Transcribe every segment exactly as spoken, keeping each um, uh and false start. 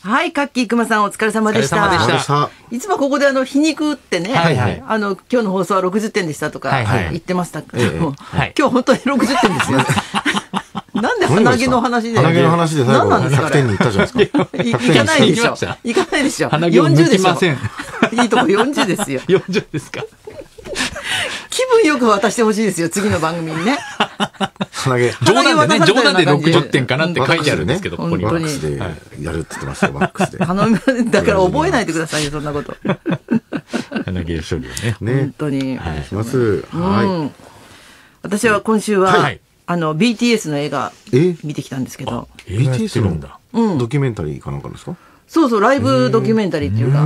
はい、カッキー熊さんお疲れ様でした。 お疲れ様でした。 いつもここであの皮肉ってね、はいはい、あの今日の放送はろくじゅってんでしたとか言ってましたけども、はいはい、今日本当にろくじゅってんですよ。なんで鼻毛の話で鼻毛の話で最後ひゃくてんに行ったじゃないですか。 行かないでしょ。行かないでしょ。よんじゅうでしょ。いいとこよんじゅうですよ。 よんじゅうですか。 気分よく渡してほしいですよ、次の番組にね。 鼻毛。 冗談でね、冗談でろくじゅってんかなって書いてあるんですけど、 ここに。 ワックスでやるって言ってますよ、ワックスで。 頼む、だから覚えないでくださいよ、そんなこと。 鼻毛処理をね。 本当に。 お願いします。はい。 私は今週は、あの、ビーティーエス の映画、見てきたんですけど。 ビーティーエス のドキュメンタリーかなんかですか？ そうそう、ライブドキュメンタリーっていうか。うん。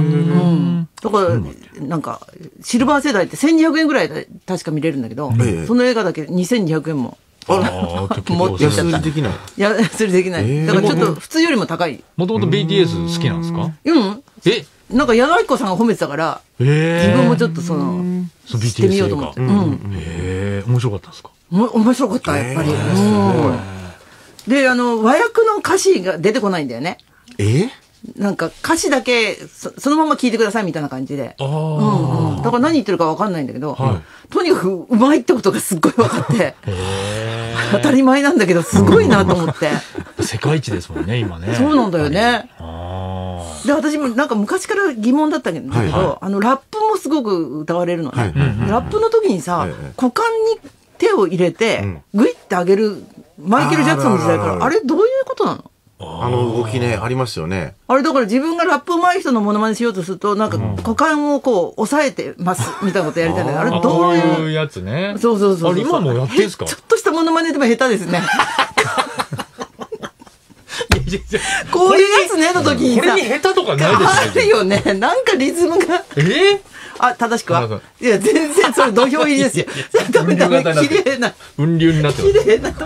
だから、なんか、シルバー世代ってせんにひゃくえんぐらいで確か見れるんだけど、その映画だけにせんにひゃくえんも。 あら、もっと安売りできない。 安売りできない。だからちょっと普通よりも高い。 もともと ビーティーエス 好きなんですか？ うん。えなんか矢野明子さんが褒めてたから、自分もちょっとその、知ってみようと思って。うん。 へえ、面白かったですか？ 面白かった、やっぱり。で、あの、和訳の歌詞が出てこないんだよね。 えなんか歌詞だけ そ, そのまま聞いてくださいみたいな感じで。うんうん、だから何言ってるか分かんないんだけど、はい、とにかくうまいってことがすっごい分かって、当たり前なんだけどすごいなと思って。 世界一ですもんね、今ね。 そうなんだよね。で、私もなんか昔から疑問だったけど、はいはい、あのラップもすごく歌われるのね。はいはい、ラップの時にさ、はいはい、股間に手を入れて、グイって上げる、マイケル・ジャクソンの時代から、あれどういうことなの？ あの動きね、ありますよね。 あれだから自分がラップ上手い人のモノマネしようとすると、なんか股間をこう押さえてますみたいなことやりたいんだけど、あれどういう。 こういうやつね。 そうそうそう。 あれ今もやってんすか？ ちょっとしたモノマネでも下手ですね。こういうやつねの時にさ。 これに下手とかないですね。 あるよね。なんかリズムが。 えあ、正しくは。いや、全然それ土俵入りですよ。ダメダメ、綺麗な。 雲流になってます。 綺麗な。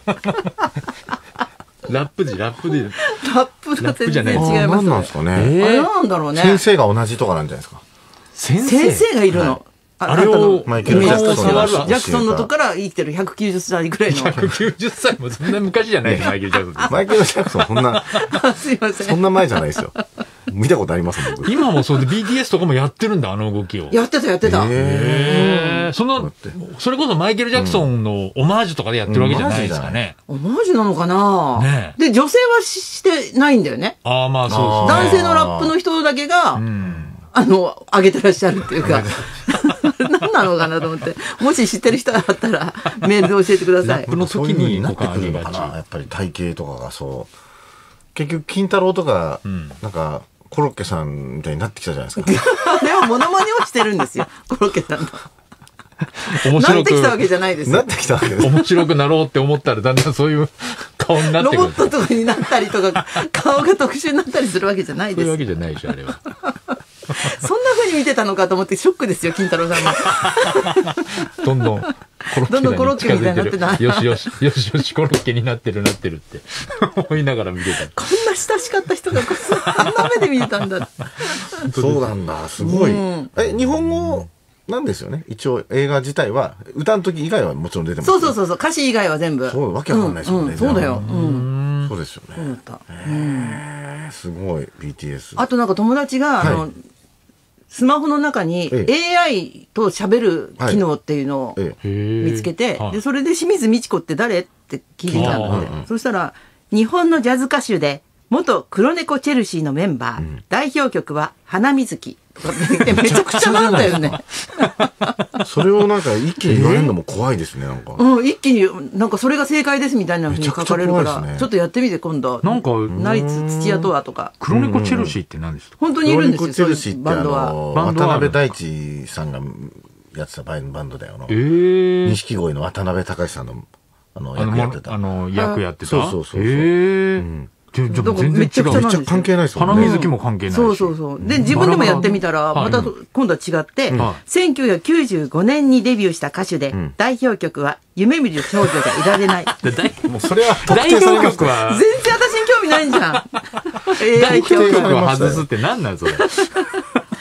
ラップ時、ラップで。 ラップが全然違いますね。 何なんですかね。 あれなんだろうね。 先生が同じとかなんじゃないですか。 先生がいるの。 あれをマイケル・ジャクソンジャクソンのとこから生きてるひゃくきゅうじゅっさいぐらいの。 ひゃくきゅうじゅっさいもそんな昔じゃないです、マイケル・ジャクソン。 マイケル・ジャクソン、そんな、 すいません。 そんな前じゃないですよ。見たことありますもん、 今もそうで ビーティーエス とかもやってるんだ、あの動きを。 やってた、やってた。 へー。その、それこそマイケル・ジャクソンのオマージュとかでやってるわけじゃないですかね。 オマージュなのかなね。で、女性はしてないんだよね。 ああ、まあそうですね。男性のラップの人だけが、あの、上げてらっしゃるっていうか、何なのかなと思って、もし知ってる人があったら、メールで教えてください。 ラップの時になってくるのかな、やっぱり体型とかがそう。結局、金太郎とか、なんか、コロッケさんみたいになってきたじゃないですか。 あれはモノマネをしてるんですよ、コロッケさんの。面白くなってきたわけじゃないですよ。 なってきたわけです。 面白くなろうって思ったらだんだんそういう顔になってくる。 ロボットとかになったりとか、顔が特殊になったりするわけじゃないです。 そういうわけじゃないでしょ、あれは。 そんな風に見てたのかと思ってショックですよ、金太郎さんも。 どんどんどんどんコロッケみたいになってた。 よしよし、よしよし、コロッケになってるなってるって思いながら見てた。 こんな親しかった人があんな目で見てたんだ。 そうなんだ、すごい。え、日本語なんですよね。一応映画自体は歌の時以外はもちろん出てます。 そうそうそうそう、歌詞以外は全部。 そう、わけわかんないですもんね。 そうだよ。 そうですよね。そうだった。すごい ビーティーエス。 あとなんか友達があのスマホの中に エーアイ と喋る機能っていうのを見つけて、でそれで清水ミチコって誰って聞いてたので、そしたら日本のジャズ歌手で元黒猫チェルシーのメンバー、代表曲は花水木とかってめちゃくちゃなんだよね。 それをなんか一気に言われるのも怖いですね、なんか。 うん、一気になんかそれが正解ですみたいなふうに書かれるから、ちょっとやってみて今度。 なんかナイツ土屋とはとか。 黒猫チェルシーって何ですか？ 本当にいるんですよ。 黒猫チェルシーってあの渡辺大地さんがやってたバンドだよ。錦鯉の渡辺隆さんのあの役やってた。 あの役やってた。 そうそうそう。 全然違う。 めっちゃ関係ないですもんね。 花水木も関係ないし。 そうそうそう。で、自分でもやってみたら、また今度は違って、せんきゅうひゃくきゅうじゅうごねんにデビューした歌手で、代表曲は夢見る少女じゃいられない。 もうそれは代表曲は全然私に興味ないんじゃん。 代表曲を外すって何なんそれ。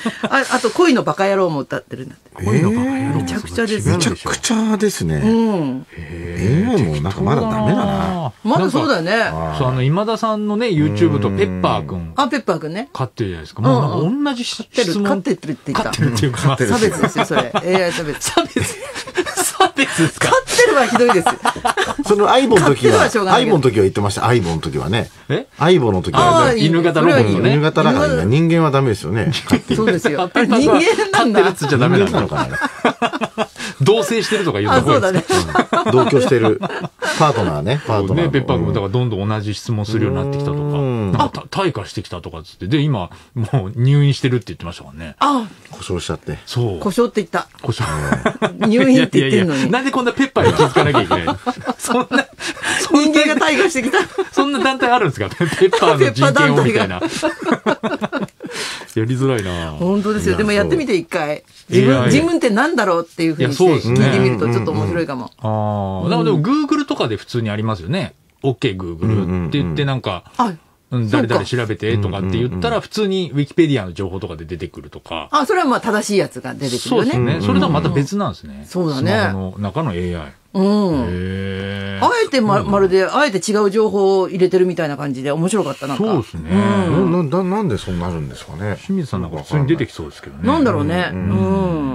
ああと恋のバカ野郎も歌ってるんだって。恋のバカ野郎めちゃくちゃですめちゃくちゃですね。うん。エーアイ もなんかまだダメだな。 まだそうだよね。 そう、あの、今田さんのね、YouTube とペッパーくん。 あ、ペッパーくんね。 飼ってるじゃないですか。もうなんか同じ質問。 飼ってるって言った。 飼ってるっていうか、差別ですよ、それ。エーアイ 差別。 差別差別ですか？ 飼ってるはひどいですよ。 そのアイボの時は、アイボの時は言ってました。アイボの時はね。 えアイボの時はね。犬型ロボットね。 犬型だから人間はダメですよね。 そうですよ。人間なんだ。 飼ってるっつっちゃダメなのかな。同棲してるとか言うとそうだね。 同居してるパートナーね。パートナー。 ね、ペッパー君もだからどんどん同じ質問するようになってきたとか、なんか退化してきたとかっつって、で、今、もう入院してるって言ってましたからね。 あ故障しちゃって。 そう。 故障って言った。 故障。 入院って言ってんのに。 なんでこんなペッパーに気づかなきゃいけないの？そんな、 人間が退化してきた。 そんな団体あるんですか？ペッパーの人権をみたいな。やりづらいな。 本当ですよ。でもやってみて一回。自分、自分ってなんだろうっていうふうにして聞いてみるとちょっと面白いかも。 ああ。だからでも Google とかで普通にありますよね。OK Google って言ってなんか、誰々調べてとかって言ったら普通に Wikipedia の情報とかで出てくるとか。 あ、それはまあ正しいやつが出てくるよね。 そうですね。それとはまた別なんですね。 そうだね。 スマホの中の エーアイ。 うん。 へあえてま、まるで、あえて違う情報を入れてるみたいな感じで面白かったなんか。 そうですね。 な、な、なんでそうなるんですかね。 清水さんなんか普通に出てきそうですけどね。 なんだろうね。うん。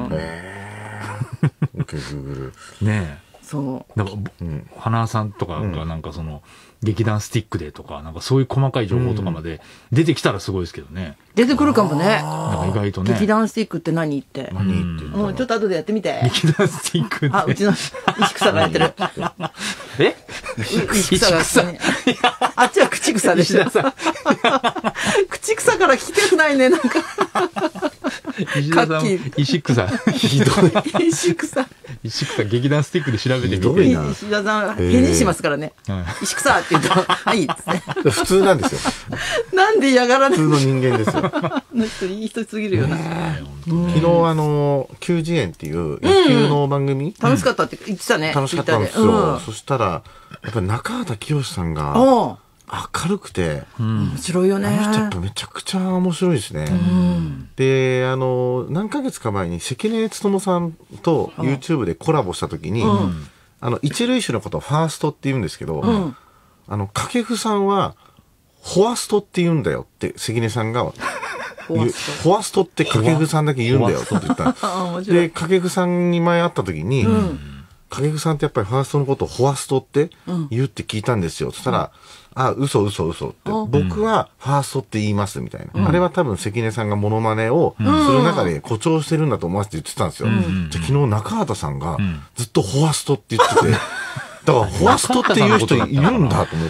へー。OK Google。 ねえ。 そう。 なんか、花さんとかがなんかその、劇団スティックでとか、なんかそういう細かい情報とかまで出てきたらすごいですけどね。 出てくるかもね。 なんか意外とね。 劇団スティックって何って。 何って。 もうちょっと後でやってみて。 劇団スティックって。 あ、うちの石草がやってる。 え石草が。あっちは口草でしょ。口草から聞きたくないね、なんか。 石田さん、石草。 ひどい。石草。 石草、劇団スティックで調べてみて。石田さん、返事しますからね。石草って言うと、はい、 普通なんですよ。 なんで嫌がらない？ 普通の人間ですよ。 いい人すぎるよな。 昨日、あの、球児園っていう野球の番組。 楽しかったって言ってたね。 楽しかったんですよ。そしたら、やっぱり中畑清さんが、明るくて、 面白いよね。 あの人やっぱめちゃくちゃ面白いですね。で、あの、何ヶ月か前に関根勤さんと YouTube でコラボした時に、あの、一塁手のことをファーストって言うんですけど、あの、掛布さんは、フォアストって言うんだよって、関根さんが、フォアストって掛布さんだけ言うんだよって言った。で、掛布さんに前会った時に、掛布さんってやっぱりファーストのことをフォアストって言うって聞いたんですよ。そしたら、あ、嘘嘘嘘って。僕はファーストって言いますみたいな。あれは多分関根さんがモノマネをする中で誇張してるんだと思わせて言ってたんですよ。じゃ昨日中畑さんがずっとフォアストって言ってて、だからフォアストっていう人いるんだと思って、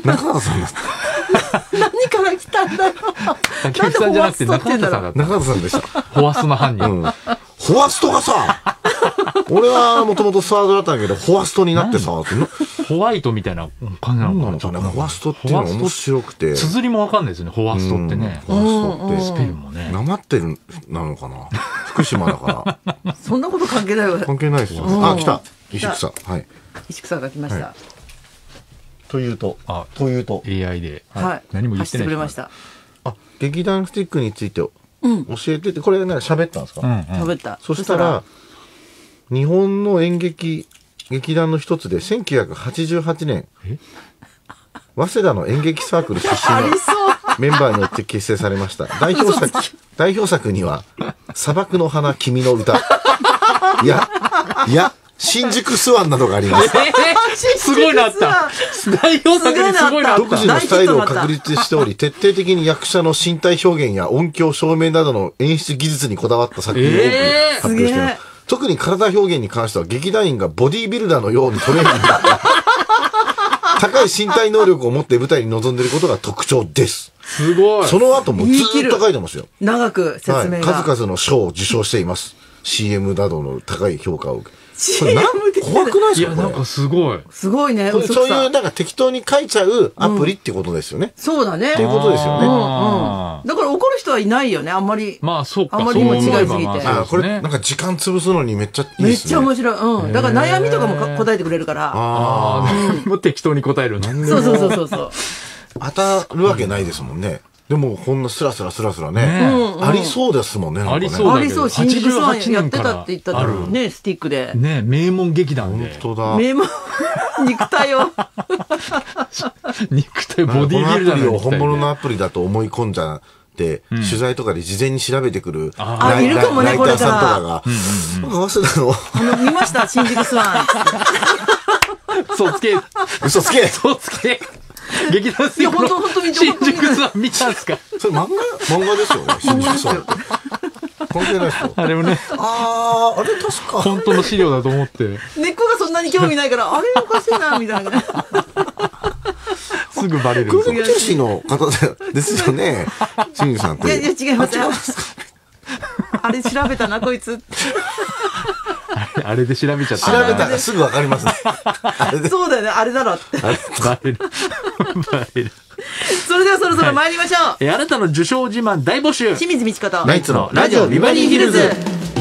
中畑さんだった。 何から来たんだろう。 竹内さんじゃなくて中畑さんだった。 中畑さんでした。 フォアストの犯人。 うん、フォアストがさ、俺はもともとスワードだったんだけど、フォアストになってさ、 ホワイトみたいな感じなのかな。 フォアストっていうのが面白くて。 綴りもわかんないですよね、フォアストってね。 フォアストって。 スペルもね。 なまってるなのかな。福島だから。 そんなこと関係ないわ。 関係ないですよ。あ、来た。石草。はい。 石草が来ました。 というと、あ、というと。 エーアイ で。 はい。 何も言ってない。 くれました。 あ、劇団スティックについて教えてて、これね、喋ったんですか？ 喋った。 そしたら、日本の演劇、劇団の一つで、せんきゅうひゃくはちじゅうはちねん、早稲田の演劇サークル出身のメンバーによって結成されました。代表作、代表作には、砂漠の花、君の歌。いや、いや、新宿スワンなどがあります。 すごいなった。代表作にすごいなった。 独自のスタイルを確立しており、徹底的に役者の身体表現や音響、照明などの演出技術にこだわった作品を多く発表しています。特に体表現に関しては劇団員がボディービルダーのようにトレーニング高い身体能力を持って舞台に臨んでいることが特徴です。 すごい。 その後もずっと書いてますよ。 長く説明が、 はい、数々の賞を受賞しています。シーエム などの高い評価を受け。 シーエム で怖くないですか？ いや、なんかすごい。 すごいね。 そういう、なんか適当に書いちゃうアプリってことですよね。 そうだね。 っていうことですよね。 だから怒る人はいないよね、あんまり。 まあ、そうか。 あんまりにも違いすぎて。 あ、これ、なんか時間潰すのにめっちゃいいですね。 めっちゃ面白い。うん。だから悩みとかも答えてくれるから。 ああ、もう適当に答えるの。 そうそうそうそう。 当たるわけないですもんね。 でもこんなスラスラスラスラね、ありそうですもんね。 ありそうだけど、 新宿さんやってたって言ったらね、スティックで。 ね、名門劇団で。 本当だ。 名門、肉体を。 肉体、ボディービルダーの肉体で。このアプリを本物のアプリだと思い込んじゃって、取材とかで事前に調べてくるライターさんとかが、合わせたの。 あの、見ました新宿スワン。 嘘つけ。 嘘つけ。 嘘つけ。劇団スティックの新宿スワン見たんですか？ それ漫画漫画ですよね、新宿スワン。関係ないですよ。 あれもね。 ああ、あれ確か。 本当の資料だと思って。 根っこがそんなに興味ないから、あれおかしいな、みたいな。 すぐバレる。 空港中止の方ですよね、清水さんって。 いやいや、違いますよ。あれ調べたな、こいつ。 あれで調べちゃった。 調べたらすぐわかりますね。 そうだよね、あれだろって。 バレる。バレる。 それではそろそろ参りましょう。はい、 え、あなたの受賞自慢大募集。 清水美智子とナイツのラジオビバリーヒルズ。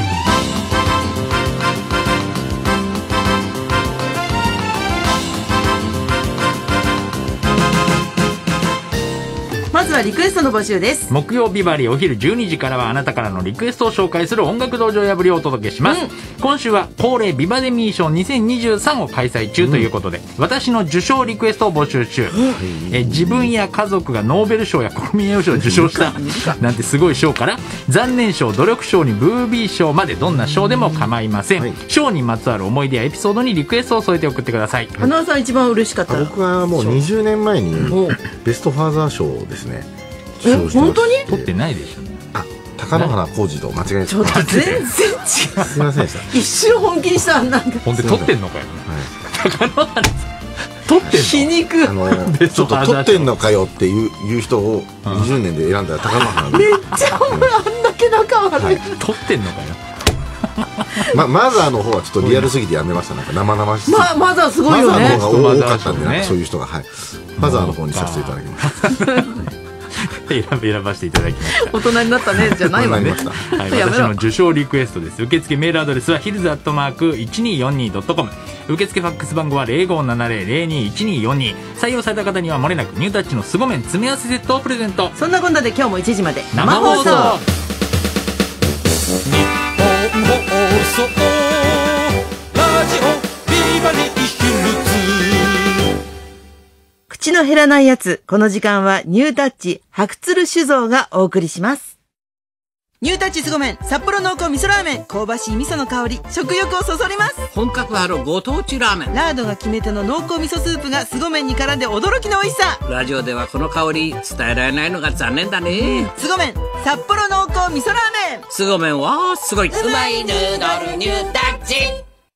まずはリクエストの募集です。 木曜ビバリーお昼じゅうにじからはあなたからのリクエストを紹介する音楽道場破りをお届けします、うん、今週は恒例ビバデミー賞にせんにじゅうさんを開催中ということで、うん、私の受賞リクエストを募集中、うん、え自分や家族がノーベル賞や国民栄誉賞を受賞したなんてすごい賞から残念賞、努力賞にブービー賞までどんな賞でも構いません、はい、賞にまつわる思い出やエピソードにリクエストを添えて送ってください。 花輪さん一番嬉しかった。 僕はもうにじゅうねんまえにベストファーザー賞ですね。 え、本当に取ってないでしょ。 あ、貴乃花浩二と間違えた。 ちょっと全然違う。 すみませんでした。 一瞬本気にしたんだ。 本当に取ってんのかよ。貴乃花取ってんの。 皮肉。 あのちょっと取ってんのかよっていういう人をにじゅうねんで選んだ貴乃花。 めっちゃお前あんだけ仲悪い。 取ってんのかよ。 まマザーの方はちょっとリアルすぎてやめました。なんか生々しい。 まマザーすごいよね。 マザーの方が多かったんで、なんかそういう人がはい。マザーの方にさせていただきました。 選ばせていただきました。 大人になったねじゃないわね。はい、 私の受賞リクエストです。受付メールアドレスはヒルズアットマーク いちにーよんにードットコム、 受付ファックス番号は ゼロごーななゼロ ゼロにーいちにーよんにー。採用された方にはもれなくニュータッチの凄麺詰め合わせセットをプレゼント。 そんなこんなで今日もいちじまで生放送。日本放送ラジオビバリーヒルズ。 口の減らないやつ。この時間はニュータッチ白鶴酒造がお送りします。ニュータッチ凄麺札幌濃厚味噌ラーメン、香ばしい味噌の香り、食欲をそそります。 本格派のご当地ラーメン、 ラードが決め手の濃厚味噌スープが凄麺に絡んで驚きの美味しさ。 ラジオではこの香り伝えられないのが残念だね。 凄麺札幌濃厚味噌ラーメン、 凄麺はすごい。 うまいヌードルニュータッチ。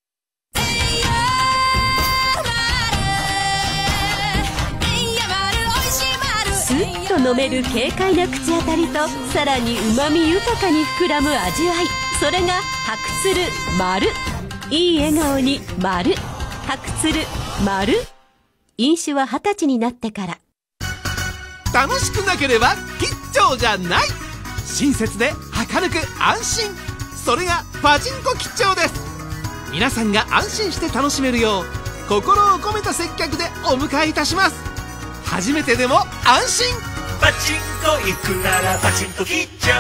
スッと飲める軽快な口当たりと、さらに旨味豊かに膨らむ味わい、それが白鶴丸。いい笑顔に丸白鶴丸。飲酒は二十歳になってから。 楽しくなければ吉兆じゃない。親切で明るく安心、それがパチンコ吉兆です。皆さんが安心して楽しめるよう心を込めた接客でお迎えいたします。初めてでも安心。 パチンコ行くならパチンコ吉兆。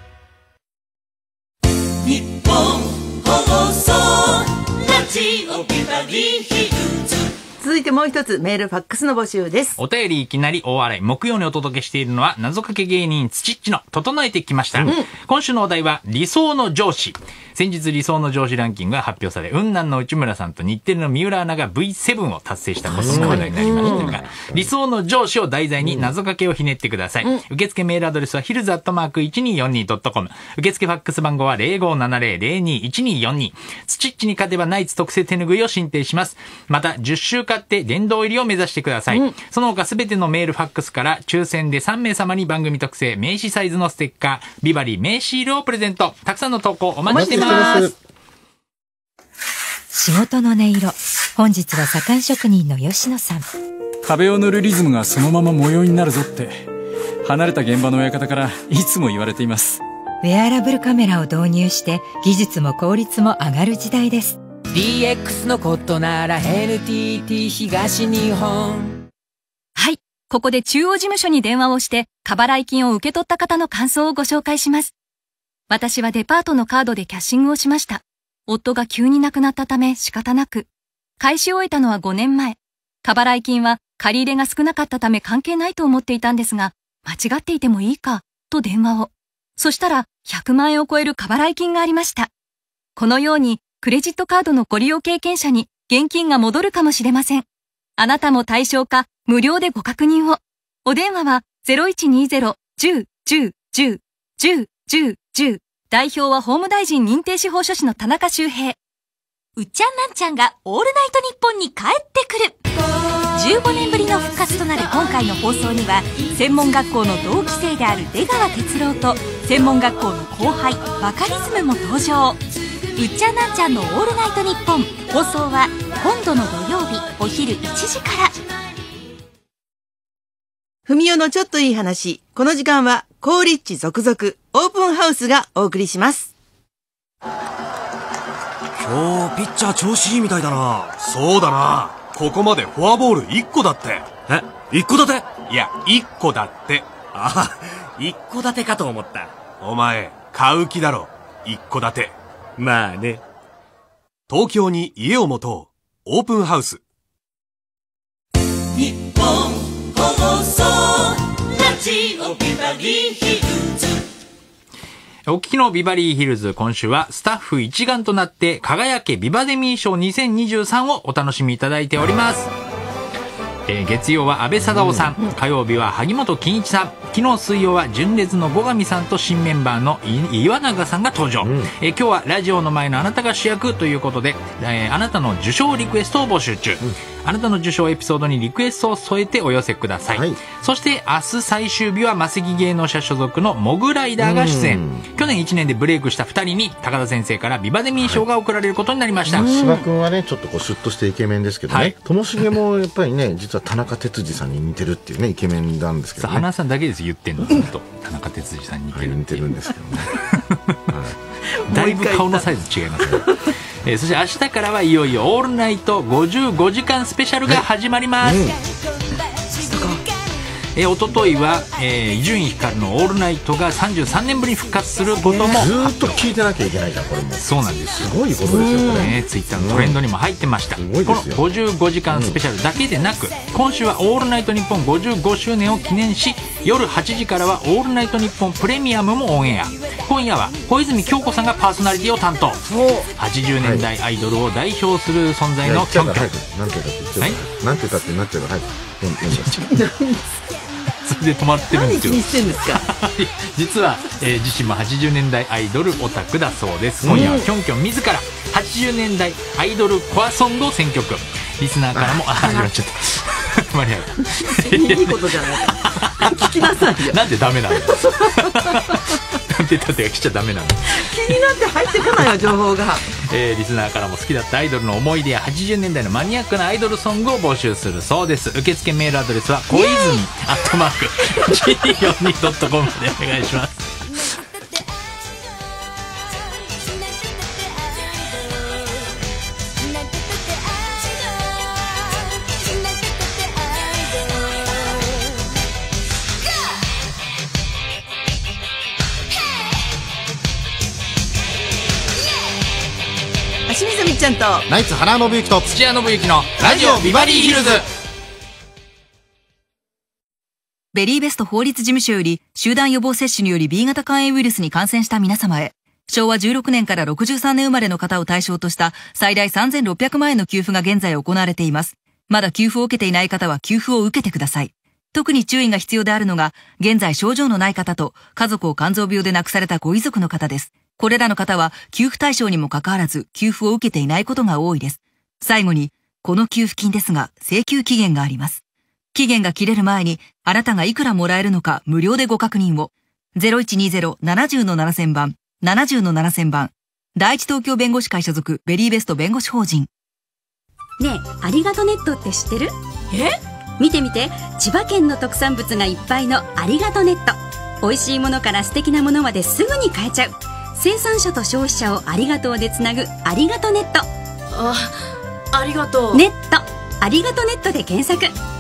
日本放送ラジオビバリーヒルズ。 続いてもう一つメールファックスの募集です。 お便りいきなり大笑い。木曜にお届けしているのは謎かけ芸人土っちの整えてきました、うん、今週のお題は理想の上司。先日理想の上司ランキングが発表され、雲南の内村さんと日テレの三浦アナが ブイセブン を達成したことが話題になりましたが、理想の上司を題材に謎かけをひねってください、うん、受付メールアドレスはヒルズアットマーク いちにーよんにードットコム、 受付ファックス番号は ゼロごーななゼロ ゼロにーいちにーよんにー。 土っちに勝てばナイツ特製手ぬぐいを進呈します。またじゅっ週買って殿堂入りを目指してください、うん、その他すべてのメールファックスから抽選でさんめい様に番組特製名刺サイズのステッカービバリー名シールをプレゼント。たくさんの投稿お待ちしてます。 仕事の音色。本日は左官職人の吉野さん。 壁を塗るリズムがそのまま模様になるぞって離れた現場の親方からいつも言われています。 ウェアラブルカメラを導入して技術も効率も上がる時代です。 ディーエックス のことなら エヌティーティー 東日本。 はい、 ここで中央事務所に電話をして過払い金を受け取った方の感想をご紹介します。私はデパートのカードでキャッシングをしました。夫が急に亡くなったため仕方なく。返し終えたのはごねんまえ。過払い金は借り入れが少なかったため関係ないと思っていたんですが、間違っていてもいいか、と電話を。そしたらひゃくまんえんを超える過払い金がありました。このようにクレジットカードのご利用経験者に現金が戻るかもしれません。あなたも対象か無料でご確認を。お電話は ゼロいちにゼロ いちゼロ いちゼロ いちゼロ いちゼロ いちゼロ。代表は法務大臣認定司法書士の田中修平。 うっちゃんなんちゃんがオールナイトニッポンに帰ってくる。じゅうごねんぶりの復活となる今回の放送には、専門学校の同期生である出川哲朗と専門学校の後輩バカリズムも登場。うっちゃんなんちゃんのオールナイトニッポン、放送は今度の土曜日お昼いちじから。 ふみおのちょっといい話。この時間は高リッチ続々オープンハウスがお送りします。 今日ピッチャー調子いいみたいだな。 そうだな。ここまでフォアボールいっこだって。 え、いっこだて？ いや、いっこだって。 ああ、いっこだてかと思った。 お前買う気だろ、いっこだて。 まあね。 東京に家を持とう、オープンハウス。 日本放送ラジオビバリーヒルズ。 お聞きのビバリーヒルズ、今週はスタッフ一丸となって輝けビバデミー賞にせんにじゅうさんをお楽しみいただいております。えー、月曜は安倍貞夫さん、火曜日は萩本欽一さん、昨日水曜は純烈の後上さんと新メンバーの岩永さんが登場、うん、えー、今日はラジオの前のあなたが主役ということで、えー、あなたの受賞リクエストを募集中、うん、あなたの受賞エピソードにリクエストを添えてお寄せください、はい、そして明日最終日はマセキ芸能社所属のモグライダーが出演、うん、去年いちねんでブレイクしたふたりに高田先生からビバデミー賞が贈られることになりました。 芝君はねちょっとこうシュッとしてイケメンですけどね、ともしげもやっぱりね実は田中哲司さんに似てるっていうねイケメンなんですけどね。 花さんだけです言ってんのずっと田中哲司さんに似てる、 はい、似てるんですけどね、 はい、だいぶ顔のサイズ違いますねえー、そして明日からはいよいよオールナイトごじゅうごじかんスペシャルが始まります、はい、うん、えー、おとといは伊集院光のオールナイトがさんじゅうさんねんぶりに復活することもずーっと聞いてなきゃいけないじゃんこれも。 そうなんですよ。 すごいことですよこれ、ね、 ツイッターのトレンドにも入ってました、うん、このごじゅうごじかんスペシャルだけでなく、うん、今週はオールナイトニッポンごじゅうごしゅうねんを記念し夜はちじからはオールナイトニッポンプレミアムもオンエア。今夜は小泉京子さんがパーソナリティを担当。はちじゅうねんだいアイドルを代表する存在のキャンペーン。 なんていうかって言っちゃう、なんていうかってなっちゃうから、はい、 それで止まってるんですよ。 何気にしてんですか実は、えー、自身もはちじゅうねんだいアイドルオタクだそうです。今夜はキョンキョン自らはちじゅうねんだいアイドルコアソングを選曲。リスナーからもあ始まっちゃったマリアいいことじゃないか聞きなさいよ。 なんでダメなのなんで盾が来ちゃダメなの気になって入ってこないよ情報が、 えー、リスナーからも好きだったアイドルの思い出やはちじゅうねんだいのマニアックなアイドルソングを募集するそうです。受付メールアドレスは小泉アットマーク ジーよんじゅうにドットコム でお願いします。 清水みっちゃんとナイツ原信之と土屋信之のラジオビバリーヒルズ。 ベリーベスト法律事務所より集団予防接種により ビー 型肝炎ウイルスに感染した皆様へ、しょうわじゅうろくねんからろくじゅうさんねん生まれの方を対象とした最大さんぜんろっぴゃくまんえんの給付が現在行われています。まだ給付を受けていない方は給付を受けてください。特に注意が必要であるのが、現在症状のない方と家族を肝臓病で亡くされたご遺族の方です。これらの方は給付対象にもかかわらず給付を受けていないことが多いです。最後に、この給付金ですが請求期限があります。期限が切れる前にあなたがいくらもらえるのか無料でご確認を。ゼロいちにゼロ ななゼロ ななせんばん、ななゼロ ななせんばん。第一東京弁護士会所属ベリーベスト弁護士法人。 ねえ、ありがとネットって知ってる？え？見てみて、千葉県の特産物がいっぱいのありがとネット。美味しいものから素敵なものまですぐに買えちゃう。生産者と消費者をありがとうでつなぐありがとネット。 あ、ありがとう。 ネット、ありがとネットで検索。 あ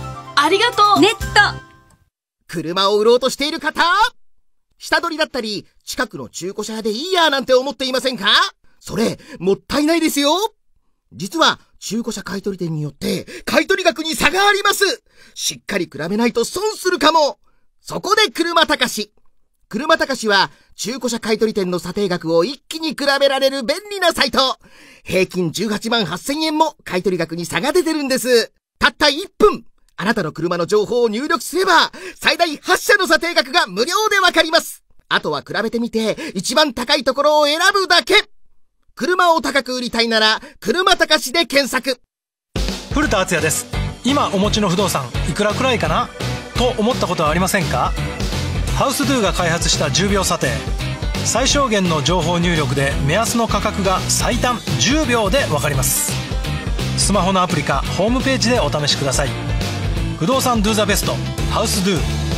ありがとう。 ネット。 車を売ろうとしている方、下取りだったり近くの中古車屋でいいやなんて思っていませんか？それもったいないですよ。実は中古車買取店によって買取額に差があります。しっかり比べないと損するかも。そこで車たかし。車たかしは中古車買取店の査定額を一気に比べられる便利なサイト。平均じゅうはちまんはっせんえんも買取額に差が出てるんです。たったいっぷん。あなたの車の情報を入力すれば最大はちしゃの査定額が無料でわかります。あとは比べてみて一番高いところを選ぶだけ。車を高く売りたいなら車たかしで検索。 古田敦也です。今お持ちの不動産いくらくらいかなと思ったことはありませんか？ハウスドゥが開発したじゅうびょう査定。最小限の情報入力で目安の価格が最短じゅうびょうでわかります。スマホのアプリかホームページでお試しください。不動産ドゥザベストハウスドゥ。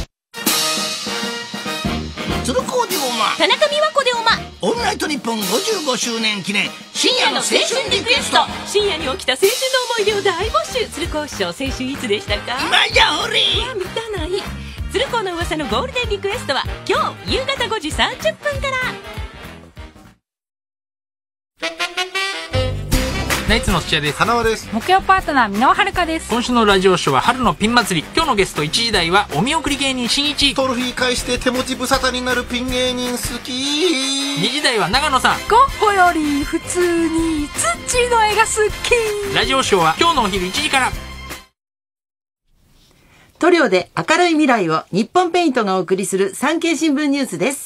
鶴光でおま、 田中美和子でおま、 オールナイトニッポンごじゅうごしゅうねん記念深夜の青春リクエスト。 深夜に起きた青春の思い出を大募集。鶴光師匠、青春いつでしたか？ 今じゃほれー。満たない。鶴光の噂のゴールデンリクエストは今日夕方ごじさんじゅっぷんから。 ナイツの土屋です。 花輪です。 木曜パートナー箕輪遥です。 今週のラジオショーは春のピン祭り。今日のゲストいちじ台はお見送り芸人しんいち。 トロフィー返して手持ち無沙汰になるピン芸人好き。 にじ台は長野さん。 ゴッホより普通にツッチーの絵が好き。 ラジオショーは今日のお昼いちじから。 塗料で明るい未来を日本ペイントがお送りする産経新聞ニュースです。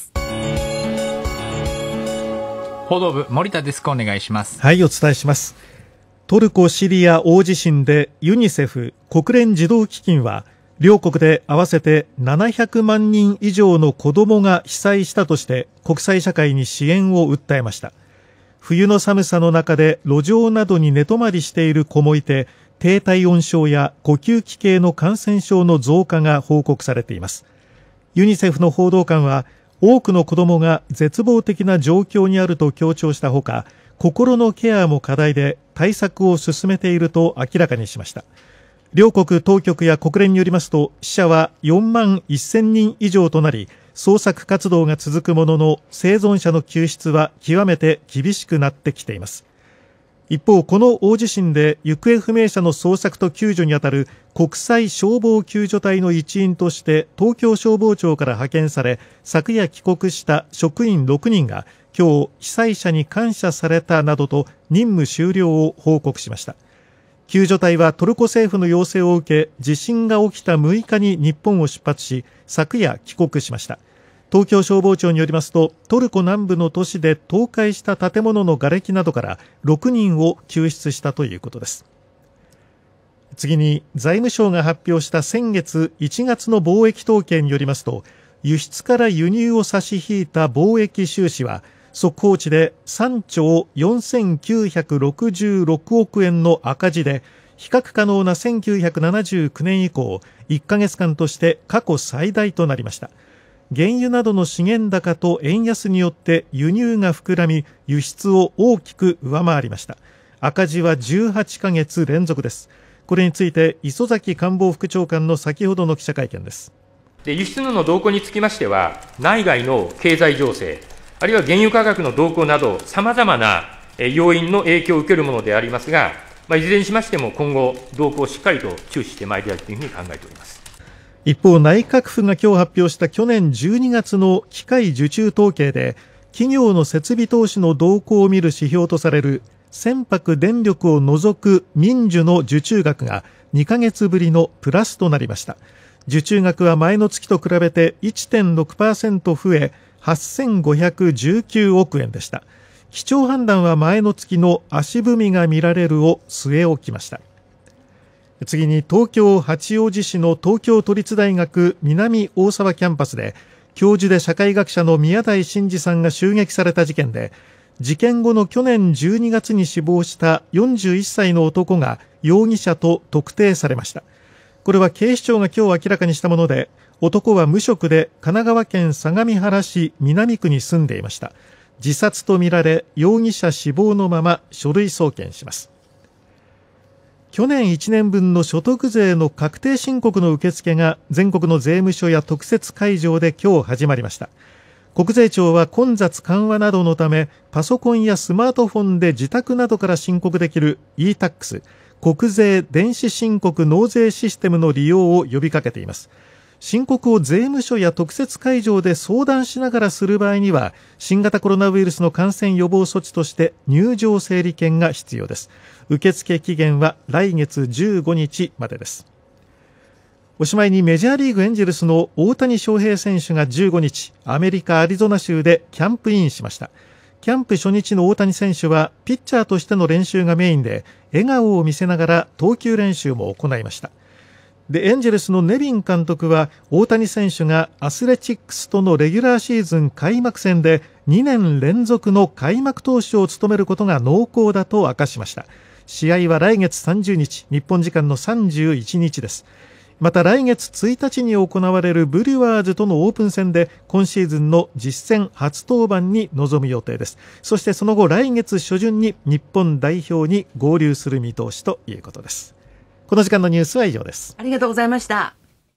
報道部森田デスクお願いします。 はい、お伝えします。トルコ・シリア大地震でユニセフ国連児童基金は両国で合わせてななひゃくまんにん以上の子どもが被災したとして国際社会に支援を訴えました。冬の寒さの中で路上などに寝泊まりしている子もいて、低体温症や呼吸器系の感染症の増加が報告されています。ユニセフの報道官は多くの子どもが絶望的な状況にあると強調したほか、心のケアも課題で対策を進めていると明らかにしました。両国当局や国連によりますと、死者はよんまんせんにん以上となり、捜索活動が続くものの生存者の救出は極めて厳しくなってきています。一方、この大地震で行方不明者の捜索と救助にあたる国際消防救助隊の一員として東京消防庁から派遣され、昨夜帰国した職員ろくにんが今日被災者に感謝されたなどと任務終了を報告しました。救助隊はトルコ政府の要請を受け、地震が起きたむいかに日本を出発し、昨夜帰国しました。東京消防庁によりますと、トルコ南部の都市で倒壊した建物の瓦礫などからろくにんを救出したということです。次に、財務省が発表した先月いちがつの貿易統計によりますと、輸出から輸入を差し引いた貿易収支は速報値でさんちょうよんせんきゅうひゃくろくじゅうろくおくえんの赤字で、比較可能なせんきゅうひゃくななじゅうきゅうねん以降いっかげつかんとして過去最大となりました。原油などの資源高と円安によって輸入が膨らみ、輸出を大きく上回りました。赤字はじゅうはちかげつ連続です。これについて磯崎官房副長官の先ほどの記者会見です。 で輸出の動向につきましては、内外の経済情勢、あるいは原油価格の動向など、さまざまな要因の影響を受けるものでありますが、まあ、いずれにしましても今後、動向をしっかりと注視してまいりたいというふうに考えております。 一方、内閣府が今日発表した去年じゅうにがつの機械受注統計で、企業の設備投資の動向を見る指標とされる船舶電力を除く民需の受注額がにかげつぶりのプラスとなりました。受注額は前の月と比べて いってんろくパーセント 増え、はっせんごひゃくじゅうきゅうおくえんでした。基調判断は前の月の足踏みが見られるを据え置きました。次に、東京八王子市の東京都立大学南大沢キャンパスで教授で社会学者の宮台真司さんが襲撃された事件で、事件後の去年じゅうにがつに死亡したよんじゅういっさいの男が容疑者と特定されました。これは警視庁が今日明らかにしたもので、男は無職で神奈川県相模原市南区に住んでいました。自殺とみられ、容疑者死亡のまま書類送検します。 去年いちねんぶんの所得税の確定申告の受付が全国の税務署や特設会場で今日始まりました。国税庁は混雑緩和などのため、パソコンやスマートフォンで自宅などから申告できる イータックス 国税電子申告納税システムの利用を呼びかけています。申告を税務署や特設会場で相談しながらする場合には、新型コロナウイルスの感染予防措置として入場整理券が必要です。受付期限は来月じゅうごにちまでです。おしまいにメジャーリーグエンジェルスの大谷翔平選手がじゅうごにち、アメリカアリゾナ州でキャンプインしました。キャンプ初日の大谷選手はピッチャーとしての練習がメインで、笑顔を見せながら投球練習も行いました。で、エンジェルスのネビン監督は大谷選手がアスレチックスとのレギュラーシーズン開幕戦でにねん連続の開幕投手を務めることが濃厚だと明かしました。試合は来月さんじゅうにち、日本時間のさんじゅういちにちです。また来月ついたちに行われるブリュワーズとのオープン戦で今シーズンの実戦初登板に臨む予定です。そしてその後来月初旬に日本代表に合流する見通しということです。この時間のニュースは以上です。 ありがとうございました。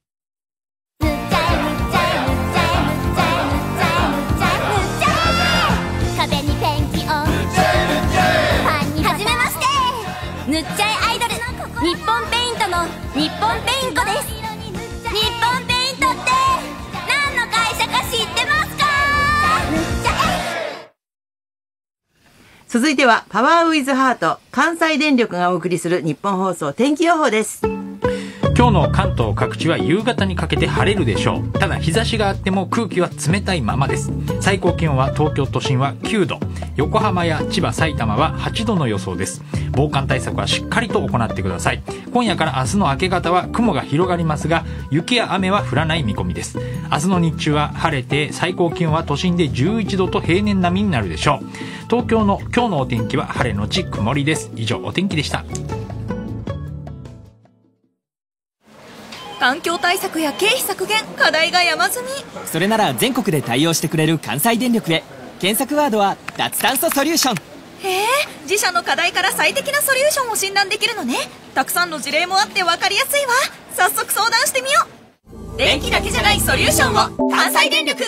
壁にペンキをパンにはじめまして、塗っちゃえアイドル日本ペイントの日本ペイントです。日本ペイントって何の会社か知ってますか？塗っちゃえ。 続いてはパワーウィズハート、関西電力がお送りする日本放送天気予報です。 今日の関東各地は夕方にかけて晴れるでしょう。ただ日差しがあっても空気は冷たいままです。最高気温は東京都心はきゅうど、横浜や千葉、埼玉ははちどの予想です。防寒対策はしっかりと行ってください。今夜から明日の明け方は雲が広がりますが、雪や雨は降らない見込みです。明日の日中は晴れて最高気温は都心でじゅういちどと平年並みになるでしょう。東京の今日のお天気は晴れのち曇りです。以上お天気でした。 環境対策や経費削減、課題が山積み。 それなら全国で対応してくれる関西電力へ。検索ワードは脱炭素ソリューション。 へえ、自社の課題から最適なソリューションを診断できるのね。たくさんの事例もあって分かりやすいわ。早速相談してみよう。電気だけじゃないソリューションを関西電力。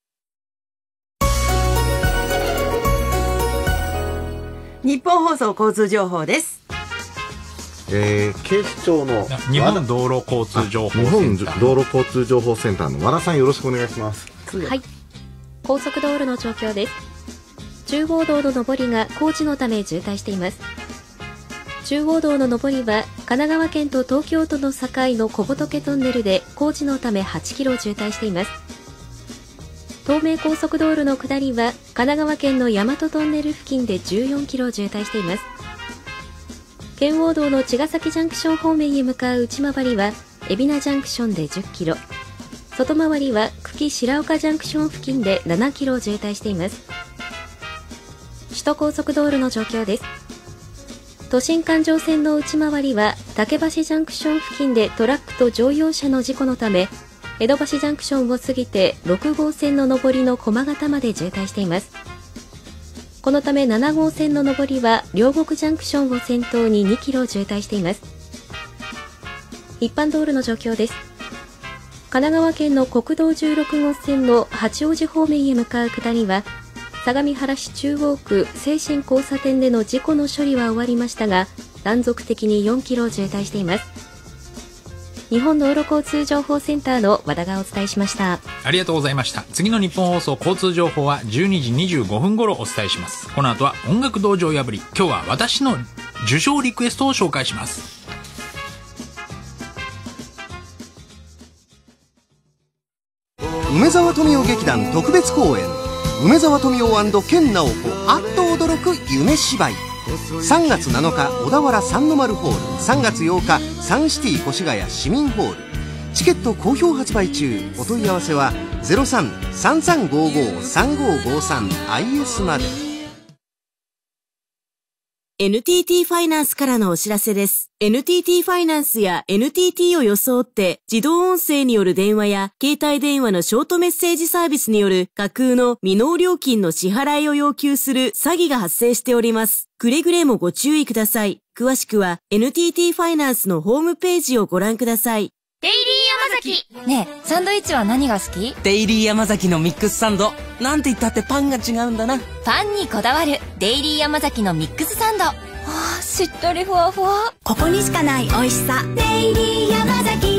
日本放送交通情報です。 えー、警視庁の日本道路交通情報センター、 日本道路交通情報センターの和田さん、よろしくお願いします。 はい、高速道路の状況です。中央道の上りが工事のため渋滞しています。中央道の上りは神奈川県と東京都の境の小仏トンネルで工事のためはちキロ渋滞しています。東名高速道路の下りは神奈川県の大和トンネル付近でじゅうよんキロ渋滞しています。圏央道の茅ヶ崎ジャンクション方面へ向かう内回りは海老名ジャンクションでじゅっキロ、外回りは久喜白岡ジャンクション付近でななキロ渋滞しています。首都高速道路の状況です。都心環状線の内回りは竹橋ジャンクション付近でトラックと乗用車の事故のため、江戸橋ジャンクションを過ぎてろくごうせんの上りの駒形まで渋滞しています。このためななごうせんの上りは両国ジャンクションを先頭ににキロ渋滞しています。一般道路の状況です。神奈川県の国道じゅうろくごうせんの八王子方面へ向かう下りは相模原市中央区清新交差点での事故の処理は終わりましたが、断続的によんキロ渋滞しています。日本道路交通情報センターの和田がお伝えしました。 ありがとうございました。次の日本放送交通情報はじゅうにじにじゅうごふん頃お伝えします。この後は音楽道場破り。今日は私の受賞リクエストを紹介します。 梅沢富美男劇団特別公演、梅沢富美男&研ナオコあっと驚く夢芝居。さんがつなのか小田原三の丸ホール、さんがつようかサンシティ越谷市民ホール。チケット好評発売中。お問い合わせは ゼロさん さんさんごーごー さんごーごーさん アイエス まで。 エヌティーティー ファイナンスからのお知らせです。エヌティーティー ファイナンスや エヌティーティー を装って自動音声による電話や携帯電話のショートメッセージサービスによる架空の未納料金の支払いを要求する詐欺が発生しております。くれぐれもご注意ください。詳しくは エヌティーティー ファイナンスのホームページをご覧ください。 デイリー山崎。ねえ、サンドイッチは何が好き？ デイリー山崎のミックスサンド。なんて言ったってパンが違うんだな。 パンにこだわるデイリー山崎のミックスサンド。あ、しっとりふわふわ。 ここにしかない美味しさ。デイリー山崎。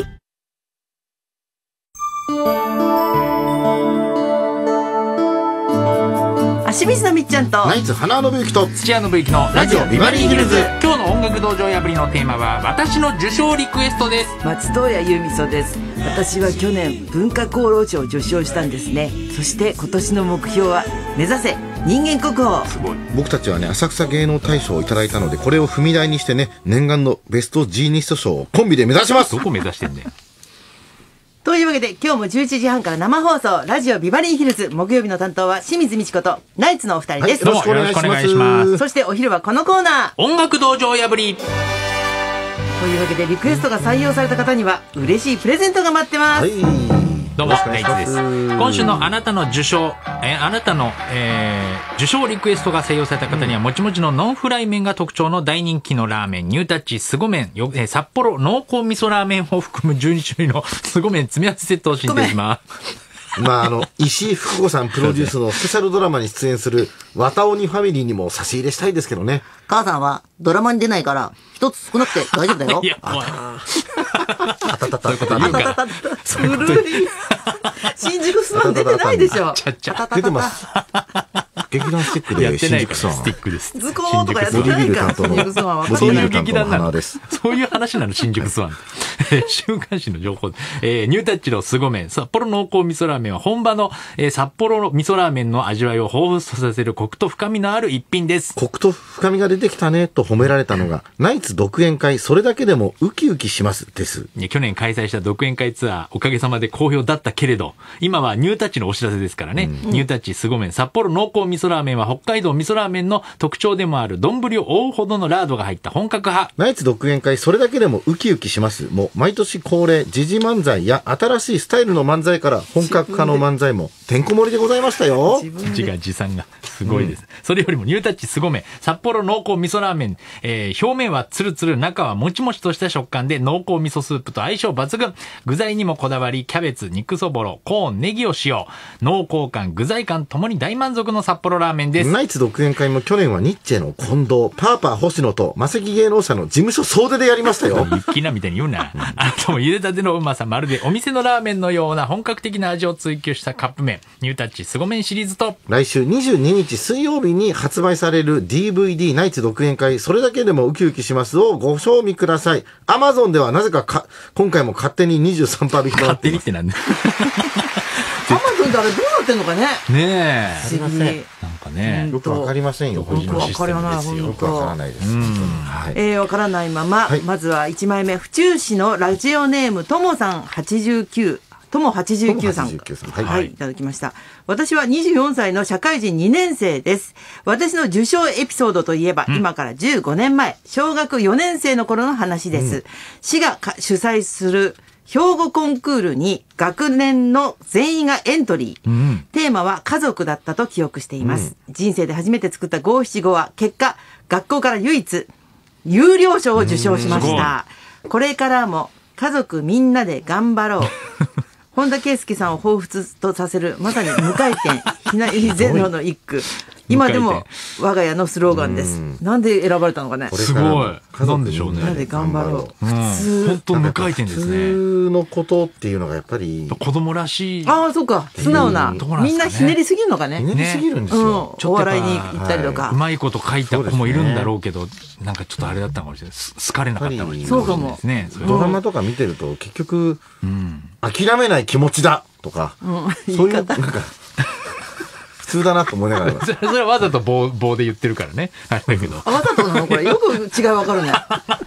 清水のみっちゃんとナイツ花信之と土屋信之のラジオビバリーヒルズ。今日の音楽道場破りのテーマは私の受賞リクエストです。 松任谷由実子です。私は去年文化功労賞を受賞したんですね。そして今年の目標は目指せ人間国宝。 すごい。僕たちはね浅草芸能大賞をいただいたので、これを踏み台にしてね念願のベストジーニスト賞をコンビで目指します。 どこ目指してんだよ。 というわけで今日もじゅういちじはんから生放送ラジオビバリーヒルズ。木曜日の担当は清水美智子とナイツのお二人です、 はい、よろしくお願いします。ます。 そしてお昼はこのコーナー音楽道場破り。 というわけでリクエストが採用された方には嬉しいプレゼントが待ってます、はい、 どうもナイツです。今週のあなたの受賞えあなたの、えー、受賞リクエストが採用された方には、うん、もちもちのノンフライ麺が特徴の大人気のラーメンニュータッチすご麺よ、えー、札幌濃厚味噌ラーメンを含むじゅうに種類のすご麺詰め合わせセットを進呈します。 まああの石井福子さんプロデュースのスペシャルドラマに出演する綿鬼ファミリーにも差し入れしたいですけどね。 母さんはドラマに出ないから一つ少なくて大丈夫だよ。 いや、 あたたたそういうこと言うから。 古い。新宿スワン出てないでしょ。 出てます。劇団スティックで新宿スワン。 スティックです。 ズコーンとかやってないから新宿スワンは。 そういう劇団なの。そういう話なの新宿スワン。週刊誌の情報。えー、ニュータッチのすご麺札幌濃厚味噌ラーメンは本場の、えー、札幌の味噌ラーメンの味わいを彷彿とさせるコクと深みのある一品です。 コクと深みが出てきたねと褒められたのがナイツ独演会それだけでもウキウキしますです。 いや去年開催した独演会ツアーおかげさまで好評だったけれど、今はニュータッチのお知らせですからね、うん、ニュータッチすご麺札幌濃厚味噌ラーメンは北海道味噌ラーメンの特徴でもある丼を覆うほどのラードが入った本格派。 ナイツ独演会それだけでもウキウキしますもう毎年恒例時事漫才や新しいスタイルの漫才から本格派の漫才もてんこ盛りでございましたよ。 自画自賛がすごいです、うん、それよりもニュータッチすご麺札幌濃厚味噌ラーメン、えー、表面はツルツル中はもちもちとした食感で濃厚味噌スープと相性抜群。具材にもこだわりキャベツ肉そぼろコーンネギを使用。濃厚感具材感ともに大満足の札幌ラーメンです。 ナイツ独演会も去年はニッチェの近藤パーパー星野とマセキ芸能者の事務所総出でやりましたよ。 ユッキーナみたいに言うな。あなたも茹でたてのうまさまるでお店のラーメンのような本格的な味を追求したカップ麺ニュータッチすご麺シリーズと来週にじゅうににち水曜日に発売される ディーブイディー ナイツ独演会それだけでもウキウキしますをご賞味ください。アマゾンではなぜかか今回も勝手に にじゅうさんパーセント 引きとなっています。 勝手にってなんだアマゾンであれどうなってんのかね。 ねえ。 すいません。 なんかね。 よくわかりませんよ。 よくわからない。 よくわからないです。 はい。えー、わからないまま、はい、まずはいちまいめ府中市のラジオネームともさんはちじゅうきゅう。ともはちじゅうきゅうさん。はい、はい。いただきました。私はにじゅうよんさいの社会人にねん生です。私の受賞エピソードといえば、うん、今からじゅうごねんまえ、小学よねん生の頃の話です。うん、市が主催する兵庫コンクールに学年の全員がエントリー、うん、テーマは家族だったと記憶しています、うん、人生で初めて作った五七五は結果学校から唯一優良賞を受賞しました。これからも家族みんなで頑張ろう本田圭佑さんを彷彿とさせるまさに無回転ひなりゼロの一句今でも我が家のスローガンです。なんで選ばれたのかね。 すごい。なんでしょうね。 なんで頑張ろう。 普通。本当無回転ですね。 普通のことっていうのがやっぱり子供らしい。 ああ、そうか。素直な。みんなひねりすぎるのかね。 ひねりすぎるんですよ。 お笑いに行ったりとか。 うまいこと書いた子もいるんだろうけど、なんかちょっとあれだったかもしれない。好かれなかったかもしれない。 そうかも。 ドラマとか見てると結局諦めない気持ちだとか、そういうなんか。普通だなと思いながらそれはわざと棒棒で言ってるからねあれだけどわざとなのこれよく違い分かるね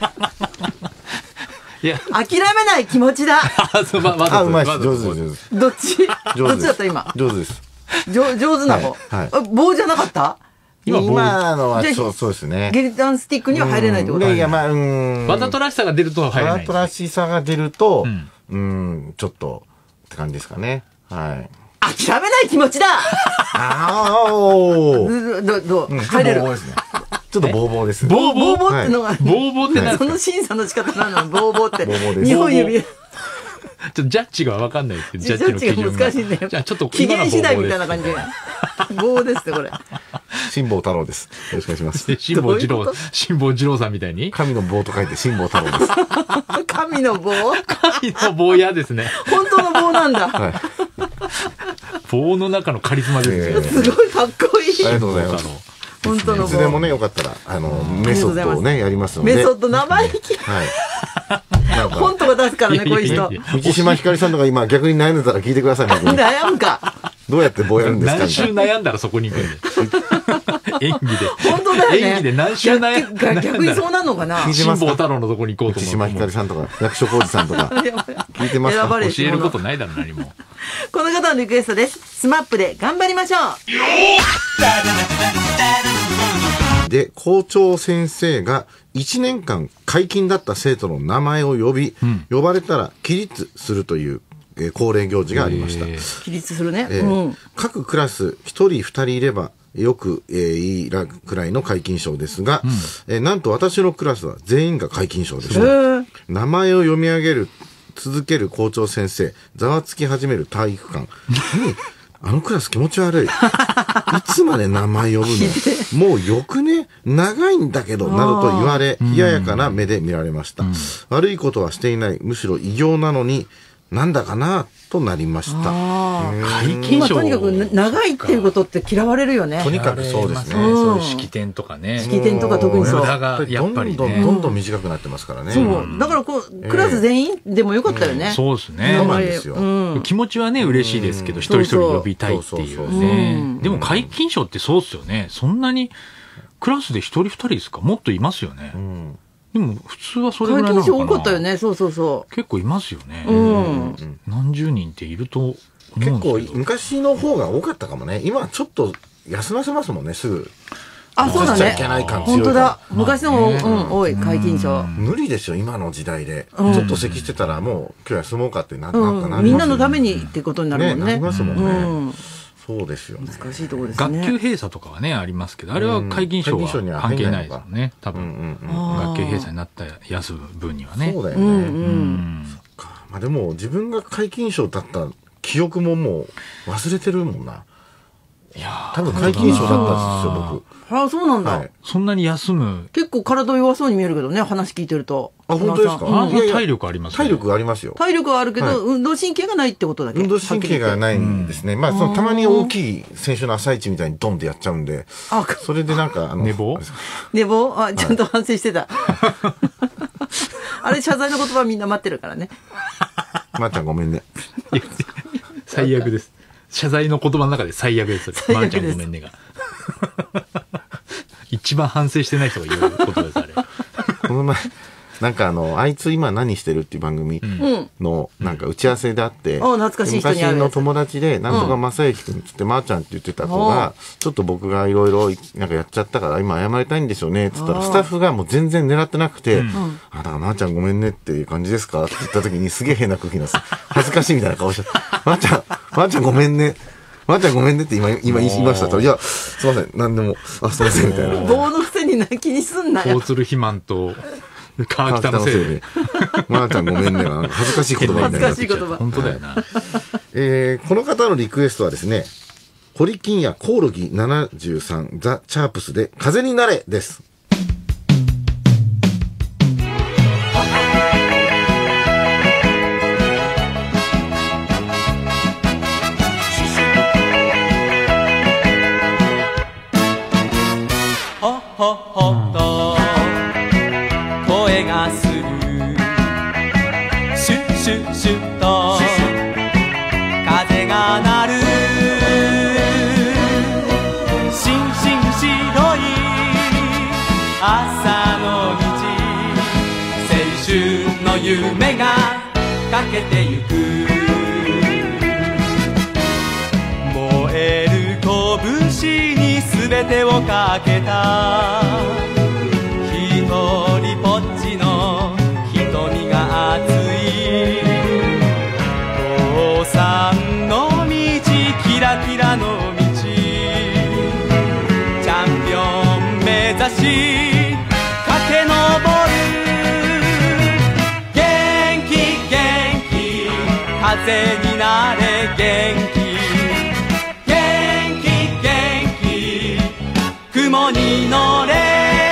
いや諦めない気持ちだあそうわざとあうまいです上手です上手ですどっちどっちだった今上手です上上手な方、 はいはい、 棒じゃなかった今のはそうそうですね。 ゲルダンスティックには入れないってこと？ いや、まあ、うん。 わざとらしさが出ると入れない。 わざとらしさが出ると、うん、ちょっと、って感じですかね。はい。 諦めない気持ちだああおーど、ど、 うん、 入れる。 ちょっとボーボーです。 ボーボーボーってのが、 ボーボーって何ですか？ その審査の仕方なの、ボーボーって。 ボーボーです。 日本指。 ちょっとジャッジが分かんないですけど、 ジャッジが難しいんだよ。 じゃあちょっと期限次第みたいな感じで。棒ですってこれ。 辛坊太郎です。よろしくお願いします。 辛坊二郎、辛坊二郎さんみたいに神の棒と書いて辛坊太郎です。 神の棒？ 神の棒嫌ですね。 本当の棒なんだ。はい。 棒の中のカリスマですね。すごいかっこいい。 ありがとうございます。 本当の棒。 いつでもね、よかったら、あの、メソッドをね、やりますので。 メソッド、生意気。 はい。 本とか出すからね、こういう人。 道島ひかりさんとか今逆に悩んでたら聞いてくださいね。 悩むか。 どうやって棒やるんですか？ 何週悩んだらそこに行くんで。演技で。 本当だよね。 演技で何週悩んだら。 逆にそうなのかな。 辛坊太郎のとこに行こうと思う。道島ひかりさんとか、役所広司さんとか。聞いてますか？ 教えることないだろ、何も。 この方のリクエストです。スマップで頑張りましょう。で、校長先生がいちねんかん解禁だった生徒の名前を呼び、うん、呼ばれたら起立するという、えー、恒例行事がありました。 起立するね。 えーうん、各クラスひとりふたりいればよく、えー、いいくらいの皆勤賞ですが、うんえー、なんと私のクラスは全員が皆勤賞でした。名前を読み上げる続ける校長先生、ざわつき始める体育館。あのクラス気持ち悪い。いつまで名前呼ぶの？もうよくね、長いんだけど、などと言われ、冷ややかな目で見られました。うん、悪いことはしていない、むしろ異形なのに、なんだかな、となりました。 皆勤賞。とにかく長いっていうことって嫌われるよね。 とにかくそうですね。 そういう式典とかね。 式典とか特にそう。 無駄がやっぱりね。 どんどんどんどん短くなってますからね。 そう。だからこう、クラス全員でもよかったよね。 そうですね。 そうなんですよ。 気持ちはね、嬉しいですけど、一人一人呼びたいっていうね。でも皆勤賞ってそうですよね。そんなに、クラスで一人二人ですか？もっといますよね。でも普通はそれぐらいなのかな。 皆勤賞多かったよね。そうそうそう。 結構いますよね。うん。何十人っていると思うんですけど。 結構昔の方が多かったかもね。今ちょっと休ませますもんね、すぐ。 あ、そうだね。本当だ。昔のも、うん、多い、皆勤賞。 無理ですよ、今の時代で。ちょっと咳してたらもう今日休もうかってなったな。 みんなのためにってことになるもんね。 なりますもんね。そうですよね。 難しいところですね。 学級閉鎖とかはね、ありますけど、あれは皆勤賞は関係ないですよね。多分、学級閉鎖になった休む分にはね。 そうだよね。そっか。まあでも、自分が皆勤賞だった記憶ももう忘れてるもんな。いや多分皆勤賞だったんですよ、僕。 ああ、そうなんだ。 そんなに休む。 結構体弱そうに見えるけどね、話聞いてると。 あ、本当ですか？ 体力あります。 体力ありますよ。 体力はあるけど、運動神経がないってことだけ。 運動神経がないんですね。まあ、そのたまに大きい選手の朝一みたいにドンってやっちゃうんで。あ、それでなんか、あの。 寝坊？ 寝坊？あ、ちゃんと反省してた。あれ、謝罪の言葉みんな待ってるからね。 まーちゃんごめんね。 最悪です。謝罪の言葉の中で最悪です。まーちゃんごめんねが。一番反省してない人が言うことです、あれ。 この前、なんかあの、あいつ今何してるっていう番組の、なんか打ち合わせであって、 うん、懐かしい人に会う昔の友達で、なんとか正幸くんつって、まーちゃんって言ってた子が、ちょっと僕がいろいろなんかやっちゃったから、今謝りたいんですよね、つったら、スタッフがもう全然狙ってなくて、うん、あ、だからまーちゃんごめんねっていう感じですかって言った時に、すげえ変な空気なんです。恥ずかしいみたいな顔しちゃって、まーちゃん、まーちゃんごめんね。まーちゃんごめんねって今、今言いました。いや、すいません、なんでも、あ、すいません、みたいな。 棒のくせに泣きにすんなよ。 大鶴肥満と、川北のせいで。 まーちゃんごめんね。恥ずかしい言葉みたいな。 恥ずかしい言葉。 本当だよな。 えー、この方のリクエストはですね、ホリキンやコオロギななじゅうさんザ・チャープスで風になれです。 ほほと声がするシュッシュッシュッと風が鳴るしんしん白い朝の虹青春の夢がかけてゆく燃える拳にに全てをかけた一人ぽっちの瞳が熱い父さんの道キラキラの道チャンピオン目指し駆け上る元気元気風になれ元気元気元気雲に乗れ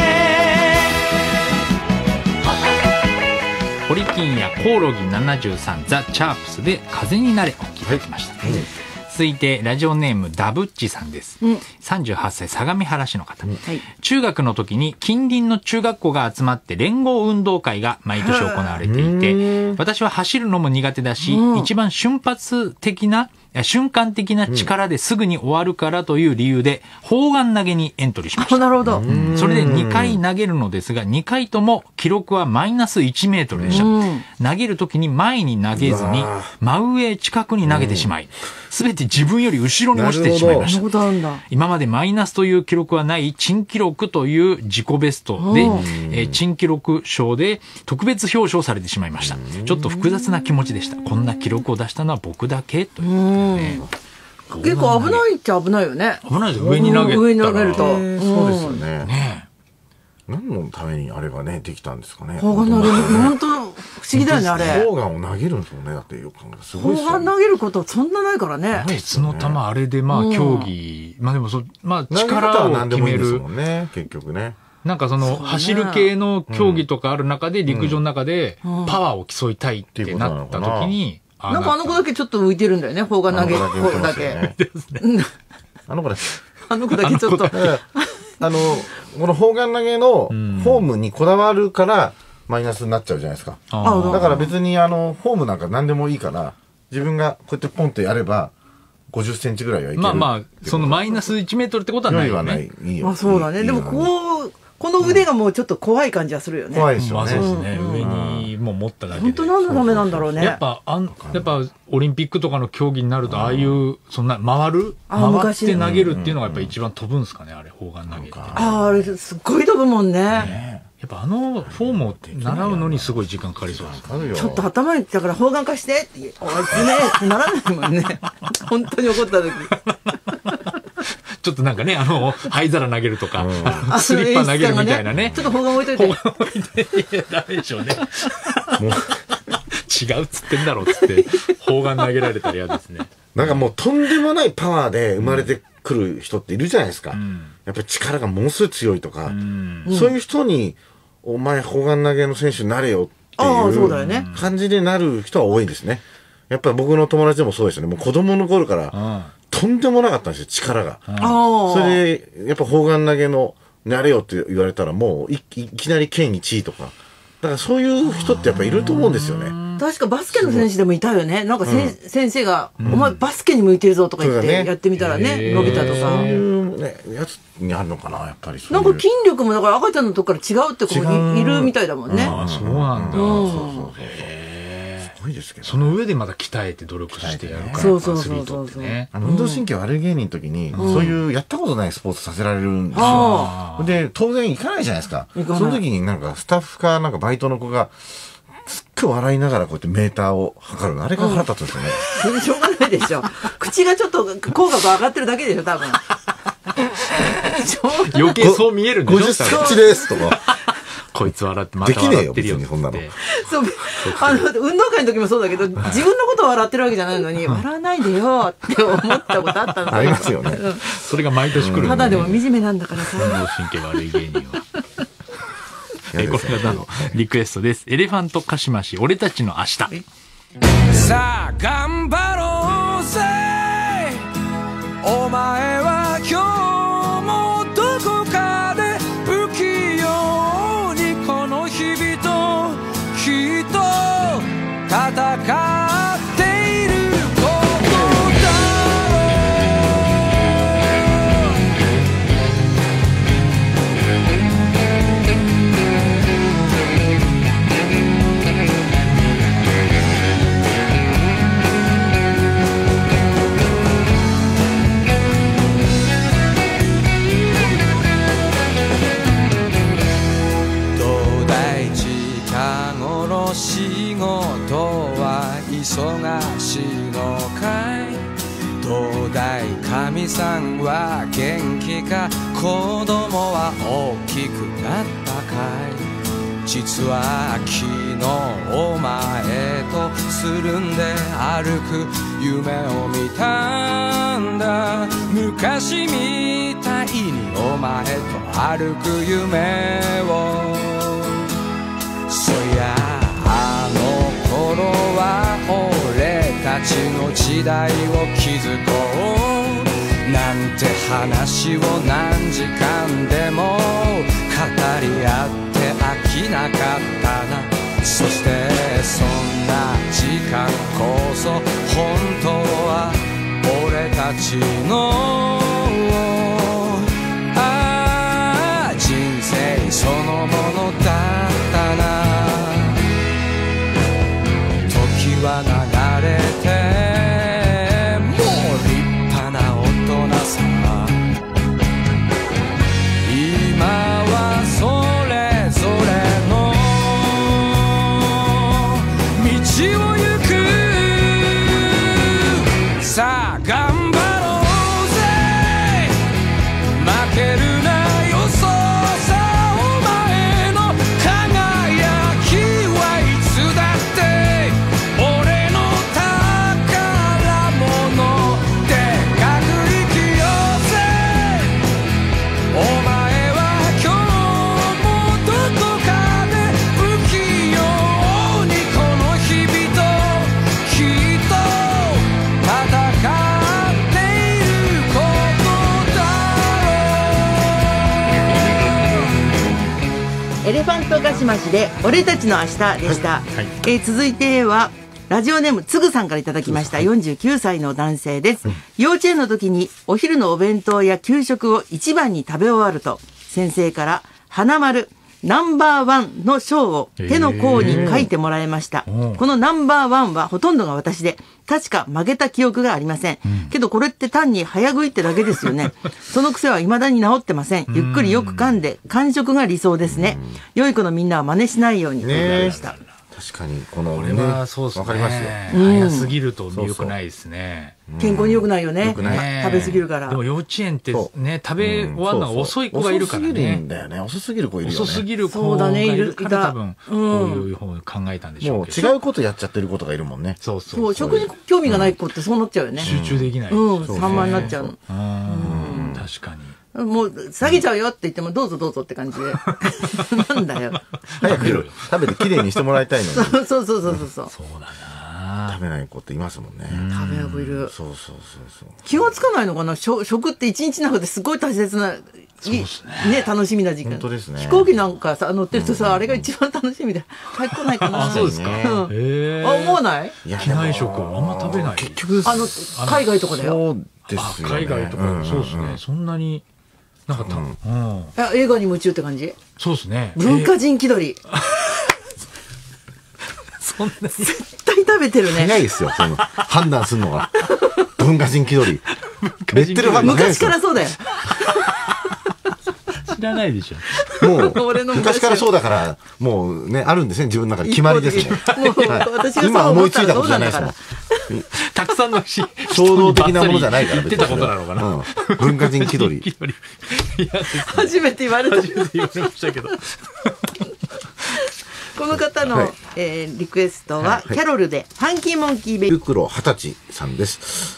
ホリキンやコオロギななじゅうさんザ・チャープスで風になれを聞いていただきました、はい。続いてラジオネームダブッチさんです、うん、さんじゅうはっさい相模原市の方、うんはい、中学の時に近隣の中学校が集まって連合運動会が毎年行われていて私は走るのも苦手だし、うん、一番瞬発的な瞬間的な力ですぐに終わるからという理由で砲丸投げにエントリーしました。 なるほど。 それでにかい投げるのですがにかいとも記録はマイナスいちメートルでした。投げるときに前に投げずに真上近くに投げてしまいすべて自分より後ろに落ちてしまいました。今までマイナスという記録はない珍記録という自己ベストで、えー、珍記録賞で特別表彰されてしまいました。ちょっと複雑な気持ちでした。こんな記録を出したのは僕だけというね、 結構危ないっちゃ危ないよね。 危ないですよ。上に投げ上に投げると、 そうですよね。ね何のためにあれがねできたんですかね。 砲丸投げる本当不思議だよねあれ。 砲丸を投げるんですもんね。だってよく考えすごいですよね。 砲丸投げることそんなないからね。 鉄の玉あれでまあ競技、まあでもそまあ力を決めるもんね結局ね。 なんかその走る系の競技とかある中で陸上の中でパワーを競いたいってなった時に。 なんかあの子だけちょっと浮いてるんだよね、砲丸投げっ子だけ。 あの子だけ。 あの子だけちょっと。 あの、この砲丸投げのフォームにこだわるからマイナスになっちゃうじゃないですか。だから別にあの、フォームなんか何でもいいから、自分がこうやってポンとやれば、ごじゅっセンチぐらいはいける。 まあまあ、そのマイナスいちメートルってことはないよね。 いいよ。 あ、そうだね。でもこう、この腕がもうちょっと怖い感じはするよね。 怖いですよね。 まあそうですね。上にもう持っただけで。 本当何のためなんだろうね。 やっぱ、あん、やっぱオリンピックとかの競技になると、ああいう、そんな回る回って投げるっていうのがやっぱ一番飛ぶんですかね、あれ、砲丸投げって。 ああ、あれ、すっごい飛ぶもんね。 やっぱあのフォームを習うのにすごい時間かかりそうです。 ちょっと頭に、だから砲丸貸してって、おいつねってならないもんね。本当に怒った時。 ちょっとなんかね、あの、灰皿投げるとか、うん、スリッパ投げるみたいなね。 ちょっと砲丸置いといて。 砲丸置いて、いや、ダメでしょうね。もう、違うっつってんだろうっつって、砲丸投げられたら嫌ですね。 なんかもうとんでもないパワーで生まれてくる人っているじゃないですか。うん、やっぱり力がものすごい強いとか、うん、そういう人に、お前砲丸投げの選手になれよっていう感じでなる人は多いですね。やっぱり僕の友達でもそうですよね。もう子供の頃から、うんとんでもなかったんですよ、力が。それで、やっぱ砲丸投げの、なれよって言われたら、もうい、いきなり県いちいとか。だからそういう人ってやっぱいると思うんですよね。 確かバスケの選手でもいたよね。なんかせ、うん、先生が、お前バスケに向いてるぞとか言って、やってみたらね、伸びたとか。そういうね、やつにあるのかな、やっぱり。 なんか筋力も、だから赤ちゃんのとこから違うって子もいるみたいだもんね。 ああ、そうなんだ。そうそうそう。その上でまだ鍛えて努力してやるから、 そうそうそうそう。 運動神経悪い芸人の時に、そういうやったことないスポーツさせられるんですよ。で、当然行かないじゃないですか。その時になんかスタッフかなんかバイトの子が、すっごい笑いながらこうやってメーターを測るの。あれが腹立つんですよね。 それしょうがないでしょ。口がちょっと口角上がってるだけでしょ、多分。 余計そう見えるんでしょ。 ごじゅっセンチですとか。 こいつ笑ってまた笑ってるよって。 できねえよ、別にそんなの。 そう、あの、運動会の時もそうだけど、自分のことを笑ってるわけじゃないのに、笑わないでよって思ったことあったんですよ。 ありますよね。 それが毎年来る。 ただでも惨めなんだからさ。 運動神経悪い芸人は。えこれがのリクエストです。エレファントカシマシ、俺たちの明日。 さあ、頑張ろうぜ。お前は今日もどこかで不器用にこの日々ときっと戦っていることだろみさんは元気か、子供は大きくなったかい。実は昨日お前とつるんで歩く夢を見たんだ。昔みたいにお前と歩く夢を。そりゃあの頃は俺たちの時代を築こうなんて話を何時間でも語り合って飽きなかったな。そしてそんな時間こそ本当は俺たちのああ人生そのものだったな。時は流れてもう立派な大人さ。今はそれぞれの道を行く。さあ頑張ろうぜ、負けるなよそうさ。お前の輝きはいつだって俺の宝物でかく生きようぜ。お前は今日もどこかで不器用にこの日々ときっと戦っていることだろう。 エレファントカシマシで俺たちの明日でした、はいはい。えー、続いてはラジオネームつぐさんからいただきました。よんじゅうきゅうさいの男性です、うん、幼稚園の時にお昼のお弁当や給食を一番に食べ終わると先生から花丸ナンバーワンの章を手の甲に書いてもらいました、えー、このナンバーワンはほとんどが私で確か曲げた記憶がありません、うん、けどこれって単に早食いってだけですよねその癖は未だに治ってません。ゆっくりよく噛んで完食が理想ですね。良い子のみんなは真似しないようにということでした。 確かにこのこれはそうですね。わかりますよ。早すぎると良くないですね。 健康に良くないよね。食べ過ぎるから。 でも幼稚園ってね、食べ終わるのが遅い子がいるからね。 遅すぎるんだよね。遅すぎる子いるよね。 遅すぎる子がいるから多分こういう方を考えたんでしょうけど。もう違うことやっちゃってる子とかいるもんね。 そうそう。食に興味がない子ってそうなっちゃうよね。 集中できない。 うん。散漫になっちゃう。うん。 確かに。 もう下げちゃうよって言ってもどうぞどうぞって感じでなんだよ早く食べてきれいにしてもらいたいのにそうそうそうそうそうそうだな。 食べない子っていますもんね。 食べやぶいる。 そうそうそうそう。 気がつかないのかな。食って一日の中ですごい大切なそうですね。 ね、楽しみな時間。 本当ですね。 飛行機なんかさ乗ってるとさ、あれが一番楽しみで入ってこないかな。 あ、そうですか。 へえ。あ、思わない？ 機内食あんま食べない。 結局あの海外とかだよ。 そうですよね。 海外とかそうですね。そんなに。なんかた、うん、 映画に夢中って感じ。 そうですね。 文化人気取り。 そんなに絶対食べてるね。 早いですよ。その判断するのが文化人気取り。レッテル昔からそうだよ。 知らないでしょ。 もう昔からそうだからもうねあるんですね。自分の中で決まりですね。今思いついたことじゃないですもん。 たくさんのし衝動的なものじゃないから言ってたことなのかな、 うん、文化人気取り初めて言われた。 初めて言われましたけどこの方の、はい、えー、リクエストは、はい、キャロルでファンキーモンキーベイビー。 袋はたちさんです、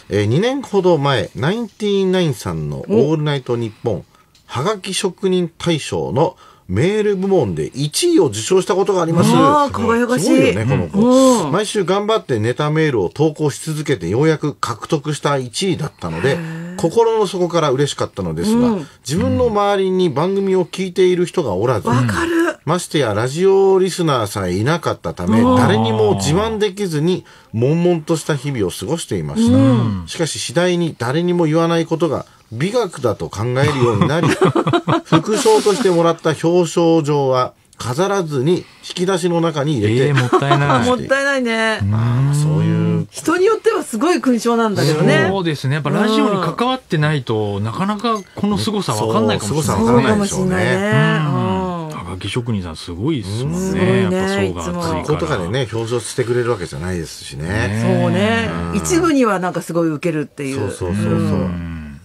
えー、にねんほど前ナインティナインさんのオールナイトニッポンはがき職人大賞のメール部門でいちいを受賞したことがあります。 ああ、輝かしい。 すごいよね、この子。毎週頑張ってネタメールを投稿し続けてようやく獲得したいちいだったので、心の底から嬉しかったのですが、うん、自分の周りに番組を聞いている人がおらず、 わかる。 ましてやラジオリスナーさえいなかったため、誰にも自慢できずに悶々とした日々を過ごしていました。うん、しかし次第に誰にも言わないことが美学だと考えるようになり、副賞としてもらった表彰状は飾らずに引き出しの中に入れて、 えー、もったいないもったいないね。 まあそういう人によってはすごい勲章なんだけどね。 そうですね。やっぱラジオに関わってないとなかなかこの凄さわかんないかもしれない。 そうかもしれないね。 はがき職人さんすごいですもんね。やっぱ層が厚いから。 こことかでね表彰してくれるわけじゃないですしね。 そうね。一部にはなんかすごい受けるっていう。 そうそうそうそう。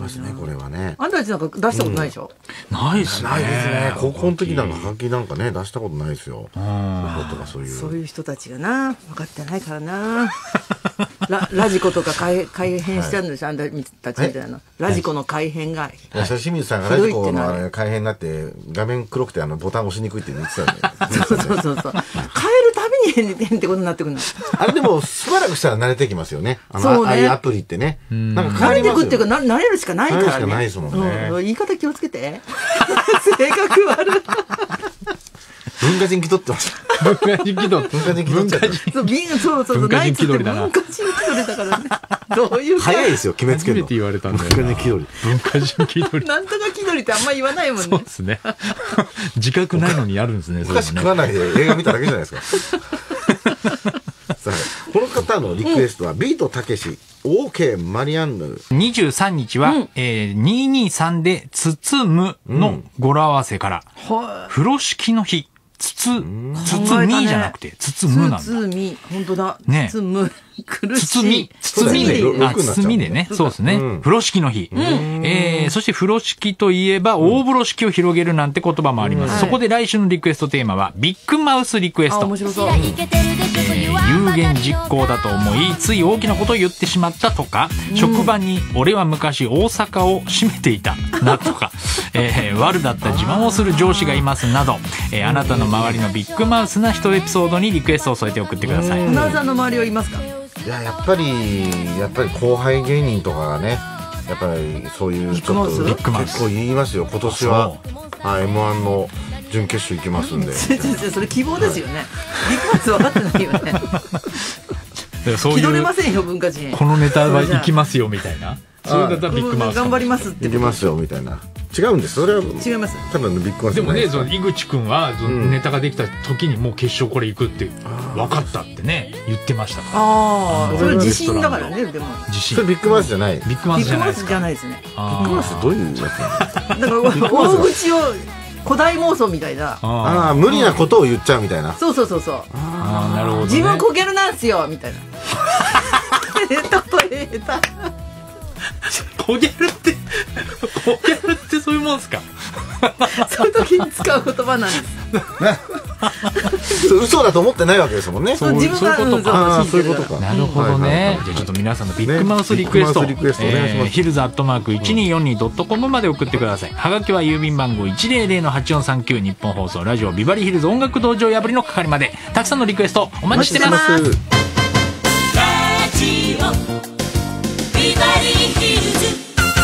ますね、これはね。 あんたたちなんか出したことないでしょ？ ないですね。 ないですね。高校の時なんかはがきなんかね、出したことないですよ。とかそういう。 そういう人たちがな、分かってないからな。ラ, ラジコとか改改変してるんですよ、あんたたちみたいな。ラジコの改変が。 清水さんがラジコの改変になって、画面黒くてあのボタン押しにくいって言ってたんで。 そうそうそうそう。変えるたびに変ってことになってくるの。 あれでもしばらくしたら慣れてきますよね。あの、ああいうアプリってね。 なんか慣れてくっていうか、慣れるしかないからね。慣れるしかないですもんね。 言い方気をつけて。性格悪い。 文化人気取ってます。 文化人気取って。 文化人気取って。 そう、そうそう、 文化人気取りだな。 文化人気取りだからね。どういう。 早いですよ、決めつけるの。 初めて言われたんだよ。 文化人気取り。 文化人気取り。 なんとか気取りってあんま言わないもんね。 そうですね。自覚ないのにやるんですね。 昔食わないで映画見ただけじゃないですか。この方のリクエストは、ビートたけし、オーケーマリアンヌ。 にじゅうさんにちは、うんえー、にひゃくにじゅうさんで包むの語呂合わせから、うん、風呂敷の日。つつ、包みじゃなくて、包むなんだ。 包み、本当だ。 ね。 包む。苦しい。 包み。包みで、あ、包みでね。そうですね。風呂敷の日。えー、そして風呂敷といえば、大風呂敷を広げるなんて言葉もあります。そこで来週のリクエストテーマは、ビッグマウスリクエスト。 面白そう。 有言実行だと思い、つい大きなことを言ってしまったとか、職場に俺は昔大阪を閉めていたなとか、えー、悪だった自慢をする上司がいますなど、えー、あなたの周りのビッグマウスな一エピソードにリクエストを添えて送ってください。 花さんの周りはいますか？ いや、やっぱりやっぱり後輩芸人とかがね、やっぱりそういうちょっと結構言いますよ。今年はあ エムワン の準決勝行きますんで。 それ希望ですよね。ビッグマウス分かってないよね。 そういう気取れませんよ、文化人。 このネタは行きますよみたいな。そうだったらビッグマウス頑張りますって行きますよみたいな。違うんです。それは違います。 ただのビッグマウスでもね、その井口くんはネタができた時にもう決勝これ行くって分かったってね言ってましたから。 ああ、それ自信だからね。でも自信。それビッグマウスじゃない。 ビッグマウスじゃないですか。 ビッグマウスじゃないですね。 ビッグマウスどういうやつ？だから大口を古代妄想みたいな。 ああ、無理なことを言っちゃうみたいな。 そうそうそうそう。 ああ、なるほど。 自分こけるなんすよみたいな。例えた。 こげるってこげるってそういうもんですか？ そういう時に使う言葉なんです。嘘だと思ってないわけですもんね。 そういうことか。 そういうことか。 なるほどね。じゃあちょっと皆さんのビッグマウスリクエスト、ヒルズアットマークいちにーよんにードットコムまで送ってください。はがきは郵便番号 いちまるまるのはちよんさんきゅう 日本放送ラジオビバリーヒルズ音楽道場破りの係まで、たくさんのリクエストお待ちしてます。ラジオビバリーヒルズ。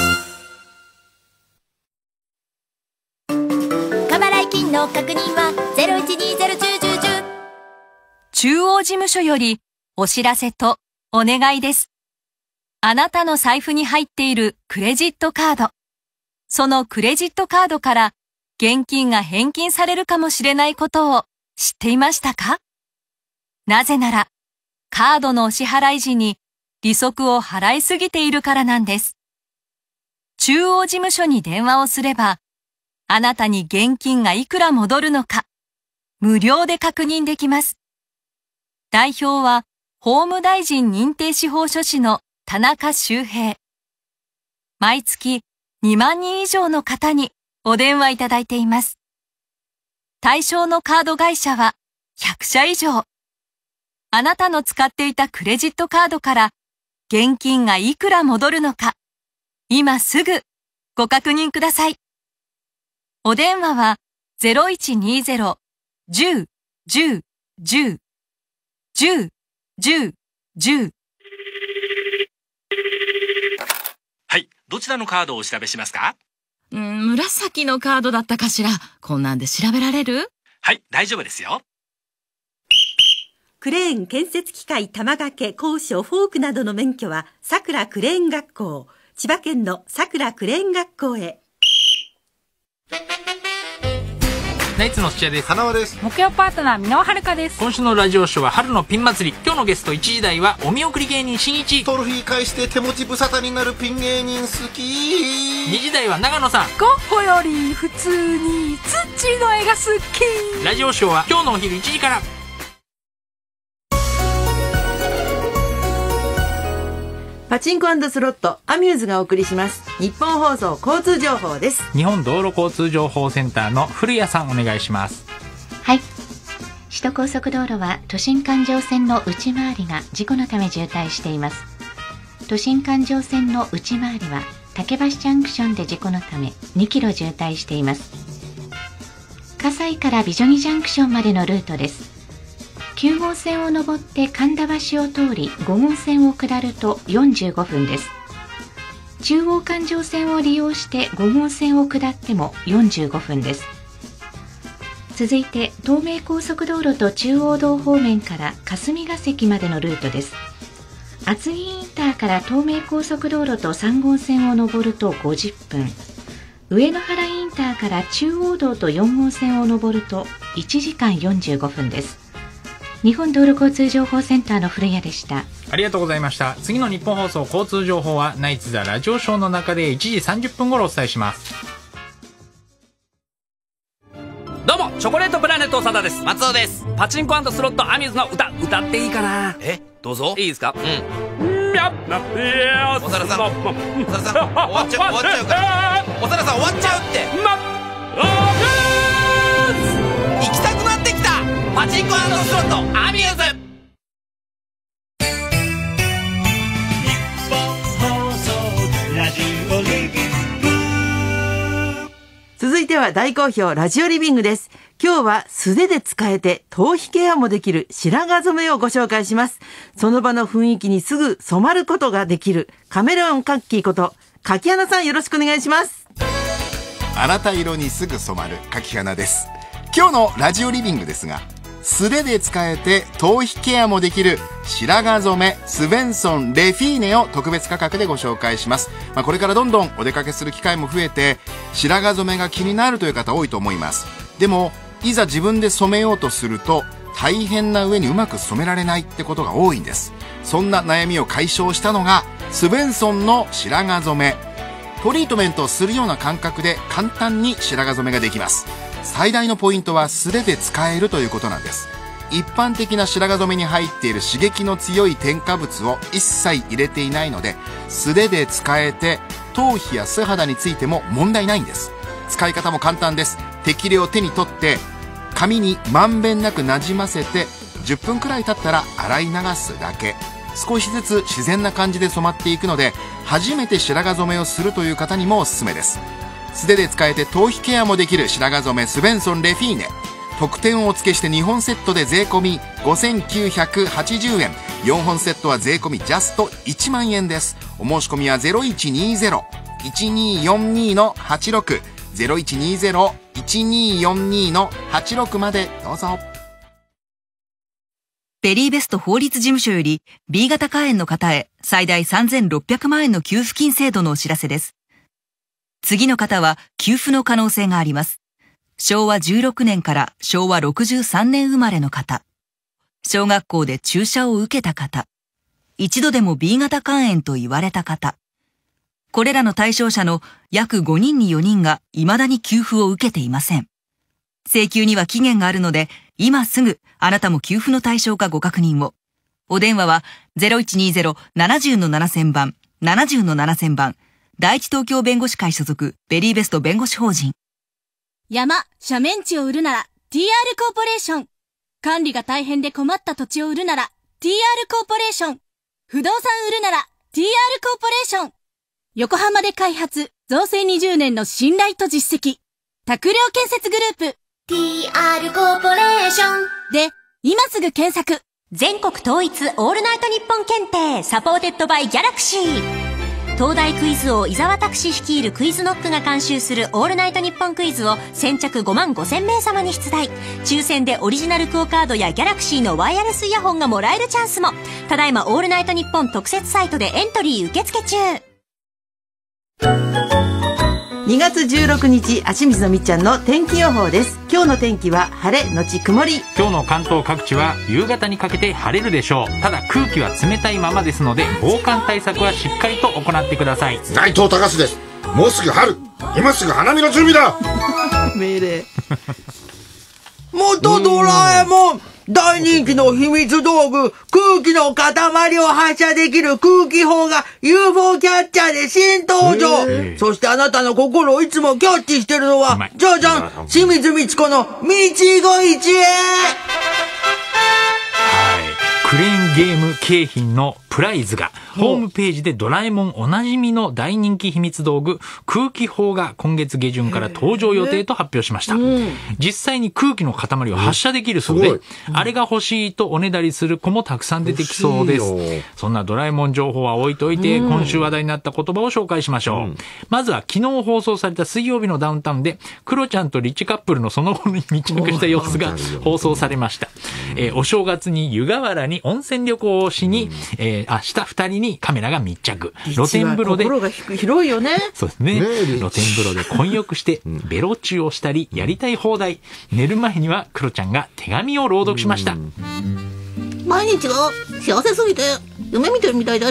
過払い金の確認はゼロいちにーゼロいちゼロいちゼロ。 中央事務所よりお知らせとお願いです。あなたの財布に入っているクレジットカード。そのクレジットカードから現金が返金されるかもしれないことを知っていましたか？なぜなら、カードのお支払い時に利息を払いすぎているからなんです。中央事務所に電話をすれば、あなたに現金がいくら戻るのか、無料で確認できます。代表は、法務大臣認定司法書士の田中修平。毎月にまんにん以上の方にお電話いただいています。対象のカード会社はひゃくしゃ以上。あなたの使っていたクレジットカードから現金がいくら戻るのか、今すぐご確認ください。お電話は ゼロいちにーゼロ いちゼロ いちゼロ いちゼロ いちゼロ いちゼロ。 はい、どちらのカードをお調べしますか？ うん、紫のカードだったかしら。こんなんで調べられる？ はい、大丈夫ですよ。 クレーン建設機械玉掛け高所フォークなどの免許はさくらクレーン学校、千葉県のさくらクレーン学校へ。 ナイツの土屋です。 花輪です。 木曜パートナー箕輪遥です。 今週のラジオショーは春のピン祭り。今日のゲストいちじ台はお見送り芸人しんいち。 トロフィー返して手持ち無沙汰になるピン芸人好き。 にじ台は長野さん。 ゴッホより普通にツッチーの絵が好き。 ラジオショーは今日のお昼いちじから。 パパチンコ&スロットアミューズがお送りします日本放送交通情報です。 日本道路交通情報センターの古谷さんお願いします。 はい、首都高速道路は都心環状線の内回りが事故のため渋滞しています。都心環状線の内回りは竹橋ジャンクションで事故のためにキロ渋滞しています。葛西から美女木ジャンクションまでのルートです。きゅう号線を上って神田橋を通りご号線を下るとよんじゅうごふんです。中央環状線を利用してご号線を下ってもよんじゅうごふんです。続いて東名高速道路と中央道方面から霞ヶ関までのルートです。厚木インターから東名高速道路とさん号線を上るとごじゅっぷん、上野原インターから中央道とよん号線を上るといちじかんよんじゅうごふんです。日本道路交通情報センターの古谷でした。 ありがとうございました。次の日本放送交通情報はナイツザラジオショーの中でいちじさんじゅっぷん頃お伝えします。 どうもチョコレートプラネット長田です。松尾です。パチンコ&スロットアミューズの歌歌っていいかな。 え、どうぞ。 いいですか。 うんやっおさらさんおさらさん終わっちゃう終わっちゃうからおさらさん終わっちゃうって行きたくなってきたパチンコ&スロットアミューズ。 続いては大好評ラジオリビングです。今日は素手で使えて頭皮ケアもできる白髪染めをご紹介します。その場の雰囲気にすぐ染まることができるカメレオンカッキーこと柿花さん、よろしくお願いします。 あなた色にすぐ染まる柿花です。今日のラジオリビングですが、素手で使えて頭皮ケアもできる白髪染めスベンソンレフィーネを特別価格でご紹介します。まあ、これからどんどんお出かけする機会も増えて白髪染めが気になるという方多いと思います。でもいざ自分で染めようとすると大変な上にうまく染められないってことが多いんです。そんな悩みを解消したのがスベンソンの白髪染め。トリートメントをするような感覚で簡単に白髪染めができます。最大のポイントは素手で使えるということなんです。一般的な白髪染めに入っている刺激の強い添加物を一切入れていないので、素手で使えて頭皮や素肌についても問題ないんです。使い方も簡単です。適量を手に取って髪にまんべんなくなじませてじゅっぷんくらい経ったら洗い流すだけ。少しずつ自然な感じで染まっていくので、初めて白髪染めをするという方にもおすすめです。素手で使えて頭皮ケアもできる白髪染めスベンソンレフィーネ。特典をお付けしてにほんセットで税込みごせんきゅうひゃくはちじゅうえん、よんほんセットは税込みジャストいちまんえんです。お申し込みは ゼロいちにゼロ いちによんに のはちろく ゼロいちにゼロ いちによんに のはちろくまでどうぞ。 ベリーベスト法律事務所より B 型肝炎の方へ最大さんぜんろっぴゃくまんえんの給付金制度のお知らせです。次の方は給付の可能性があります。しょうわじゅうろくねんからしょうわろくじゅうさんねん生まれの方、小学校で注射を受けた方、一度でも B 型肝炎と言われた方、これらの対象者の約ごにんによにんが未だに給付を受けていません。請求には期限があるので、今すぐあなたも給付の対象かご確認を。お電話は ゼロいちにゼロ ななゼロ のななせんばん、ななゼロのななせんばん、第一東京弁護士会所属ベリーベスト弁護士法人。 山、斜面地を売るなら ティーアール コーポレーション。管理が大変で困った土地を売るなら ティーアール コーポレーション。不動産売るなら ティーアール コーポレーション。横浜で開発、造成にじゅうねんの信頼と実績。拓良建設グループ。 ティーアール コーポレーションで、今すぐ検索。 全国統一オールナイトニッポン検定サポーテッドバイギャラクシー。東大クイズ王伊沢拓司率いるクイズノックが監修するオールナイトニッポンクイズを先着ごまんごせんめい様に出題。抽選でオリジナルクオカードやギャラクシーのワイヤレスイヤホンがもらえるチャンスも。ただいまオールナイトニッポン特設サイトでエントリー受付中。 にがつじゅうろくにち、足水のみっちゃんの天気予報です。今日の天気は晴れのち曇り。 今日の関東各地は夕方にかけて晴れるでしょう。ただ空気は冷たいままですので、防寒対策はしっかりと行ってください。 内藤隆です。もうすぐ春、今すぐ花見の準備だ。 命令。元ドラえもん、 大人気の秘密道具、空気の塊を発射できる空気砲が ユーフォー キャッチャーで新登場。そしてあなたの心をいつもキャッチしてるのは、じゃじゃん、清水美智子の道ご一会。 クレーンゲーム景品のプライズがホームページでドラえもんおなじみの大人気秘密道具空気砲が今月下旬から登場予定と発表しました。実際に空気の塊を発射できるそうで、あれが欲しいとおねだりする子もたくさん出てきそうです。そんなドラえもん情報は置いといて、今週話題になった言葉を紹介しましょう。まずは昨日放送された水曜日のダウンタウンでクロちゃんとリッチカップルのその後に密着した様子が放送されました。えー、お正月に湯河原に温泉旅行をしに、えー、明日二人にカメラが密着。露天風呂で。 心が広いよね。 そうですね。露天風呂で混浴して、ベロチューをしたり、やりたい放題。寝る前にはクロちゃんが手紙を朗読しました。 毎日が幸せすぎて、夢見てるみたいです。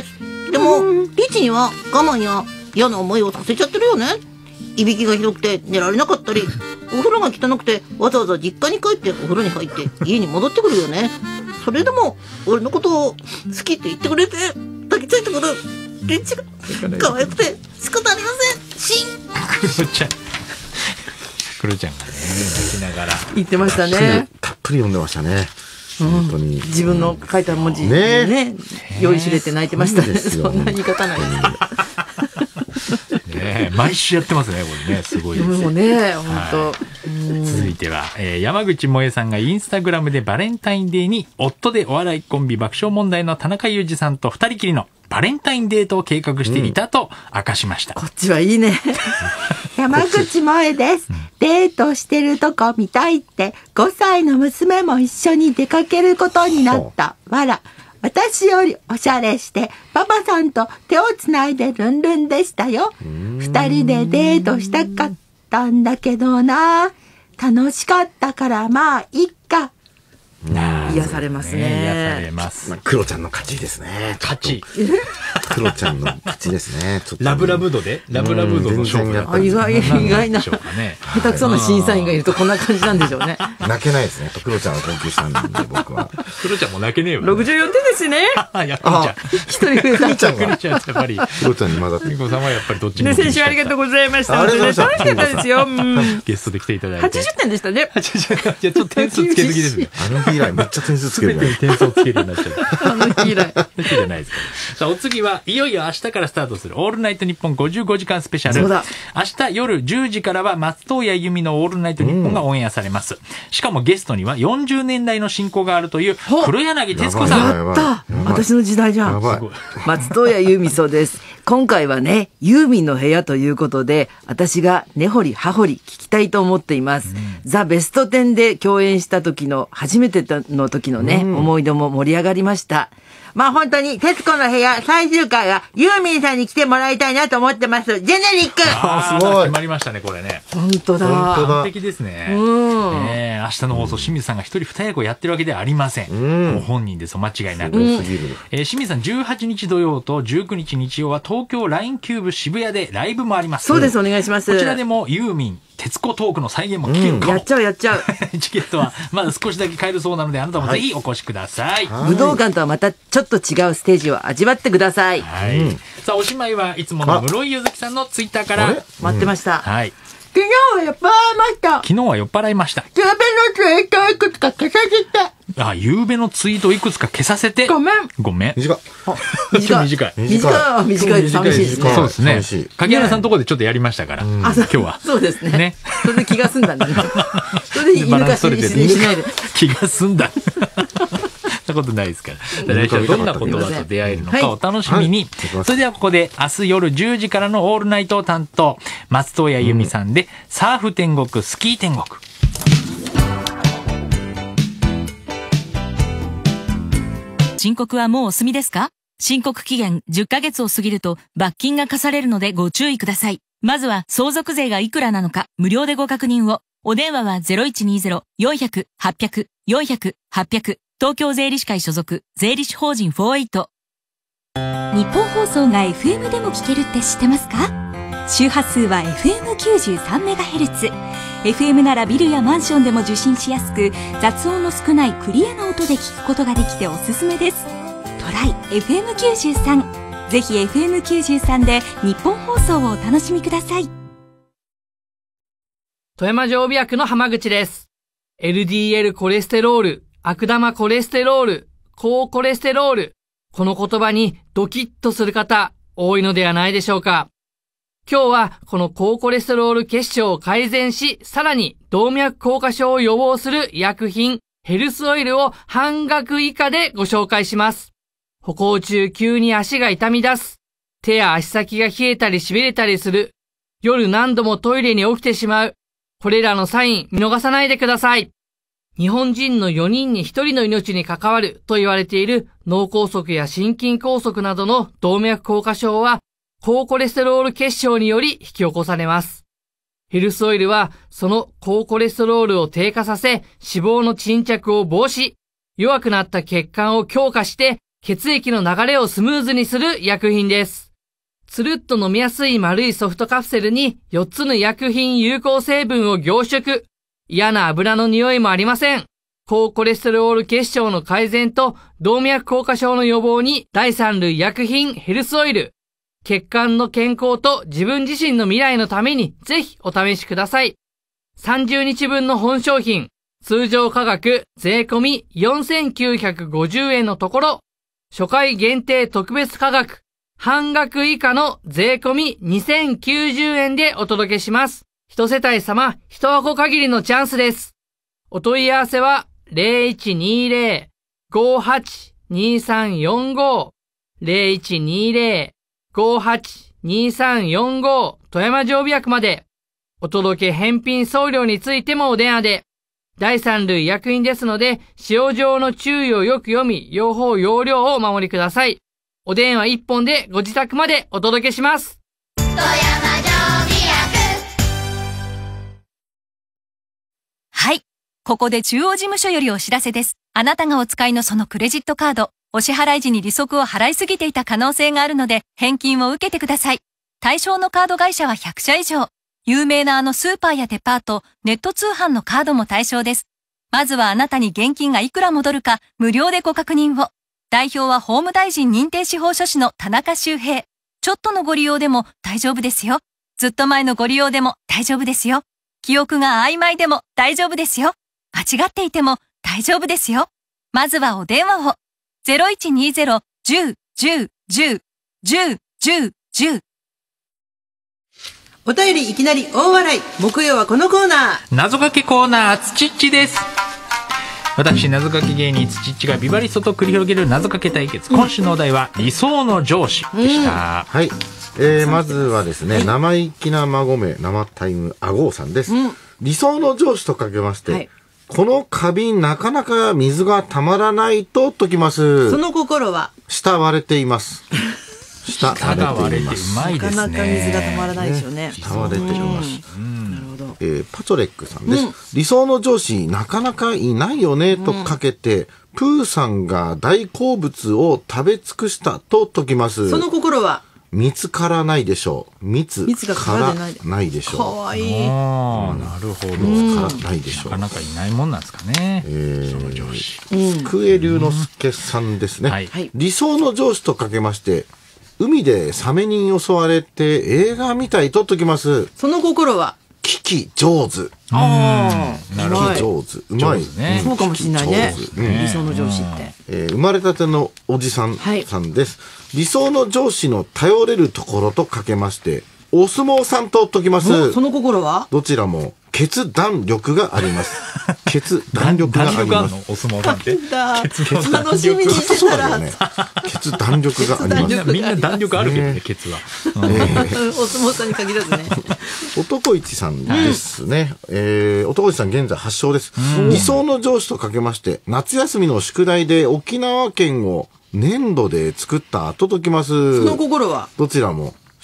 でも、リッチには我慢や嫌な思いをさせちゃってるよね。いびきがひどくて寝られなかったり、お風呂が汚くてわざわざ実家に帰ってお風呂に入って家に戻ってくるよね。それでも俺のことを好きって言ってくれて抱きついてくるリッチが可愛くて仕方ありません。シンクロちゃんクロちゃんがね泣きながら言ってましたね。 たっぷり読んでましたね。本当に自分の書いた文字でね酔いしれて泣いてましたね。そんな言い方ないですね、毎週やってますね、これね、すごいですね。 もうね、本当。 続いては、えー、山口萌さんがインスタグラムでバレンタインデーに夫でお笑いコンビ爆笑問題の田中裕二さんと二人きりのバレンタインデートを計画していたと明かしました。 うん、こっちはいいね。 山口萌です。デートしてるとこ見たいってごさいの娘も一緒に出かけることになった。わら。私よりおしゃれしてパパさんと手をつないでルンルンでしたよ。二人でデートしたかったんだけどな。楽しかったからまあいっか。 癒されますね。 癒されます。 まあ、クロちゃんの勝ちですね。 勝ち。 クロちゃんの勝ちですね。ちょっとラブラブ度でラブラブ度の勝負だった。 意外、意外な。下手くそな審査員がいるとこんな感じなんでしょうね。 泣けないですね。クロちゃんは研究したんで、僕は。 クロちゃんも泣けねえよ。 ろくじゅうよんてんですね。 や、クロちゃん。 一人増えた。 クロちゃんが。 クロちゃんやっぱり。 クロちゃんに混ざって。 クロさんはやっぱりどっちも。 ね、先週ありがとうございました。 ありがとうございました。 楽しかったですよ。 ゲストで来ていただいて。 はちじゅってんでしたね。 はちじゅう。いや、ちょっと点数つけすぎですね。 あの日以来めっちゃ点数つける。 点数をつけるようになっちゃう。 あの日以来。 じゃないですか。さあ、お次はいよいよ明日からスタートするオールナイトニッポンごじゅうごじかんスペシャル。 そうだ。 明日夜じゅうじからは松任谷由実のオールナイトニッポンがオンエアされます。うん、しかもゲストにはよんじゅうねんだいの進行があるという黒柳徹子さん。 やった私の時代じゃん。松任谷由実そうです。今回はね、ユーミンの部屋ということで、私が根掘り葉掘り聞きたいと思っています。うん、ザ・ベストテンで共演した時の、初めての時のね、うん、思い出も盛り上がりました。まあ本当に、徹子の部屋最終回はユーミンさんに来てもらいたいなと思ってます。ジェネリック。 ああ、すごい。決まりましたね、これね。 本当だ。 完璧ですね。うん。ねえ、明日の放送、清水さんが一人二役をやってるわけではありません。うん。ご本人です、お間違いなく。うん、えー、清水さん、じゅうはちにち土曜とじゅうくにち日曜は東京 ライン キューブ渋谷でライブもあります。 そうです、お願いします。 こちらでもユーミン、徹子トークの再現も聞けるかも、 うん、やっちゃうやっちゃうチケットはまだ少しだけ買えるそうなのであなたもぜひお越しください、 はい、武道館とはまたちょっと違うステージを味わってください、 はい、うん、さあおしまいはいつもの室井ゆずきさんのツイッターから待ってました、 うん、はい、 昨日は酔っ払いました昨日は酔っ払いましたゆうべのツイートをいくつか消させてあ、ゆうべのツイートをいくつか消させてごめんごめん短い短い短い短い短い寂しいですねそうですね影山さんのところでちょっとやりましたから、ね、今日はそうですねねそれで気が済んだんだねそれで犬かしにしないで気が済んだそんなことないですから来週はどんな言葉と出会えるのかお楽しみに、はいはい、それではここで明日夜じゅうじからのオールナイト担当松任谷由実さんで、うん、サーフ天国スキー天国申告はもうお済みですか？申告期限じゅっかげつを過ぎると罰金が課されるのでご注意ください。まずは相続税がいくらなのか無料でご確認を。お電話は ゼロいちにゼロ よんゼロゼロ はっぴゃく よんゼロゼロ はっぴゃく 東京税理士会所属税理士法人よんじゅうはち。 日本放送が エフエム でも聞けるって知ってますか？ 周波数は エフエムきゅうじゅうさんメガヘルツ。エフエム ならビルやマンションでも受信しやすく、雑音の少ないクリアな音で聞くことができておすすめです。トライ エフエムきゅうじゅうさん。ぜひ エフエムきゅうじゅうさん で日本放送をお楽しみください。 富山常備薬の浜口です。エルディーエル コレステロール、悪玉コレステロール、高コレステロール。この言葉にドキッとする方、多いのではないでしょうか。今日はこの高コレステロール血症を改善し、さらに動脈硬化症を予防する薬品、ヘルスオイルを半額以下でご紹介します。歩行中急に足が痛み出す。手や足先が冷えたり痺れたりする。夜何度もトイレに起きてしまう。これらのサイン見逃さないでください。日本人のよにんにひとりの命に関わると言われている脳梗塞や心筋梗塞などの動脈硬化症は高コレステロール血症により引き起こされます。ヘルスオイルはその高コレステロールを低下させ脂肪の沈着を防止、弱くなった血管を強化して血液の流れをスムーズにする薬品です。つるっと飲みやすい丸いソフトカプセルによっつの薬品有効成分を凝縮。嫌な油の匂いもありません。高コレステロール血症の改善と動脈硬化症の予防にだいさん類薬品ヘルスオイル。血管の健康と自分自身の未来のためにぜひお試しください。さんじゅうにちぶんの本商品、通常価格税込みよんせんきゅうひゃくごじゅうえんのところ、初回限定特別価格、半額以下の税込みにせんきゅうじゅうえんでお届けします。一世帯様一箱限りのチャンスです。お問い合わせは ゼロいちにゼロ ごはち にさんよんご ゼロいちにゼロ ごはち にさんよんご 富山常備薬まで。お届け返品送料についてもお電話で。だいさん類薬品ですので、使用上の注意をよく読み、用法用量をお守りください。お電話一本でご自宅までお届けします。 富山常備薬。 はい。ここで中央事務所よりお知らせです。あなたがお使いのそのクレジットカード、お支払い時に利息を払いすぎていた可能性があるので、返金を受けてください。対象のカード会社はひゃくしゃ以上。有名なあのスーパーやデパート、ネット通販のカードも対象です。まずはあなたに現金がいくら戻るか、無料でご確認を。代表は法務大臣認定司法書士の田中修平。ちょっとのご利用でも大丈夫ですよ。ずっと前のご利用でも大丈夫ですよ。記憶が曖昧でも大丈夫ですよ。間違っていても大丈夫ですよ。まずはお電話を。ゼロいちにゼロ じゅう じゅう じゅう じゅう じゅう じゅう。 お便りいきなり大笑い。木曜はこのコーナー。 謎かけコーナー、つちっちです。私、謎かけ芸人つちっちがビバリストと繰り広げる謎かけ対決。今週のお題は、理想の上司でした。うん、 はい。えー、まずはですね、はい、生意気な孫め、生タイムあごうさんです。うん、理想の上司とかけまして、はい、この花瓶なかなか水がたまらないと解きます。 その心は下割れています。下割れています。 うまいですね。 なかなか水がたまらないでしょうね。 下割れています。なるほど。えー、パチョレックさんです、うん。理想の上司なかなかいないよねとかけて、うん、プーさんが大好物を食べ尽くしたと解きます。 その心は見つからないでしょう。見つからないでしょう。 かわいい。 ああ、なるほど。 見つからないでしょう。 なかなかいないもんなんですかね。 えー、 その上司。 福江龍之介さんですね、うんはい。理想の上司とかけまして、海でサメに襲われて映画みたいと解きます。 その心は聞き上手。 ああ、 なるほど。上手。うまいね。そうかもしれないね。理想の上司って。 えー、生まれたてのおじさんさんです。はい、理想の上司の頼れるところとかけまして、お相撲さんと解きます。 その心はどちらも決断力があります。決断力があります。 お相撲さんって。 楽しみにしてたら。 決断力があります。 みんな弾力あるけどね、ケツは。 お相撲さんに限らずね。 男市さんですね。えー、男市さん現在発症です。理想の上司とかけまして、夏休みの宿題で沖縄県を粘土で作った後解きます。 その心はどちらも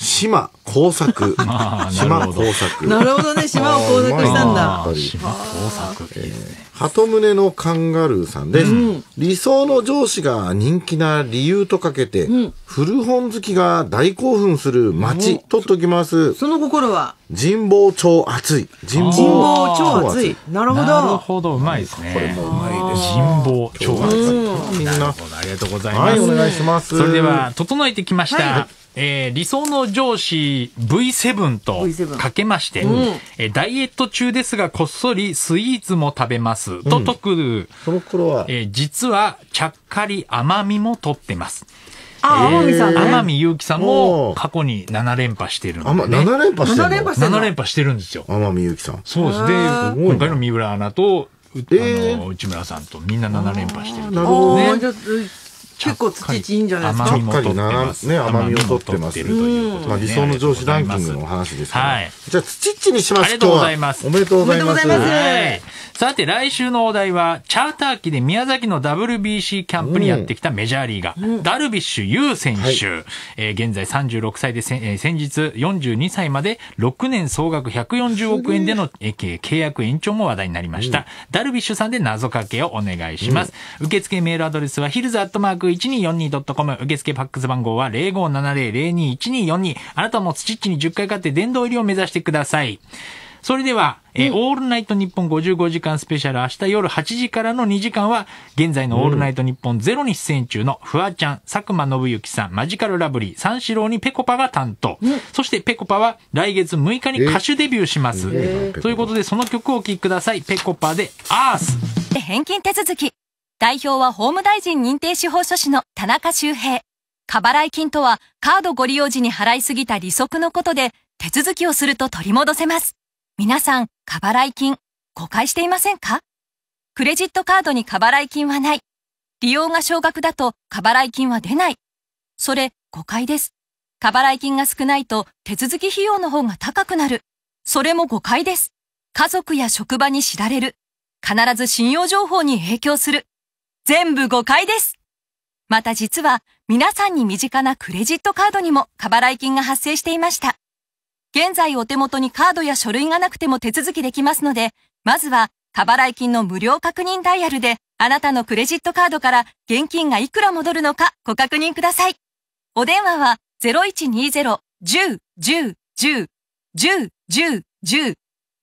島工作。島工作。 なるほどね、島を工作したんだ。 島工作。 鳩宗のカンガルーさんです、うん。理想の上司が人気な理由とかけて、うん、古本好きが大興奮する街、とっときます。 その心は人望超熱い。 人望超熱い。なるほど。 なるほど、うまいですね。 これもうまいです。 人望超熱い。 みんな。 ありがとうございます。 はい、お願いします。 それでは、整えてきました。はい、えー、理想の上司 ブイセブン とかけまして、うん、えー、ダイエット中ですがこっそりスイーツも食べます、うん、と解く。 その頃は、 えー、実はちゃっかり甘みも取ってます。 あ、天海さんね。 天海祐希さんも過去になな連覇してるんで、ね。 なな連覇してるの ? なな 連覇してるんですよ。 天海祐希さん。 そうです。で、今回の三浦アナと、あの、内村さんとみんななな連覇してるんですね。結構土いいんじゃないですか。 ちゃっかりなね、甘みを取ってます。まあ理想の上司ランキングの話ですから。はい。じゃあ土っちにします。 ありがとうございます。 おめでとうございます。 はい。さて来週のお題はチャーター機で宮崎の ダブリュービーシー キャンプにやってきたメジャーリーガー、うん、ダルビッシュ有選手、はい、えー、現在さんじゅうろくさいでせ、えー、先日よんじゅうにさいまでろくねん総額ひゃくよんじゅうおくえんでの、えー、契約延長も話題になりました、うん、ダルビッシュさんで謎かけをお願いします、うん、受付メールアドレスはヒルズアットマーク いちにーよんにードットコム、 受付ファックス番号は ゼロごーななゼロ ゼロにーいちにーよんにー。あなたも土っちにじゅっかい勝って殿堂入りを目指してください。それでは、えー、オールナイトニッポンごじゅうごじかんスペシャル、明日夜はちじからのにじかんは、現在のオールナイトニッポンゼロに出演中のフワちゃん、佐久間信之さん、マジカルラブリー、三四郎にペコパが担当。うん、そしてペコパは来月むいかに歌手デビューします。えー、ということで、その曲をお聴きください。ペコパでアース。 返金手続き。代表は法務大臣認定司法書士の田中修平。過払い金とは、カードご利用時に払いすぎた利息のことで、手続きをすると取り戻せます。皆さん、過払い金、誤解していませんか？クレジットカードに過払い金はない。利用が少額だと過払い金は出ない。それ、誤解です。過払い金が少ないと手続き費用の方が高くなる。それも誤解です。家族や職場に知られる。必ず信用情報に影響する。全部誤解です。また実は、皆さんに身近なクレジットカードにも過払い金が発生していました。現在お手元にカードや書類がなくても手続きできますので、まずは過払い金の無料確認ダイヤルで、あなたのクレジットカードから現金がいくら戻るのかご確認ください。お電話は ゼロいちにゼロ いちゼロ いちゼロ いちゼロ いちゼロ いちゼロ いちゼロ。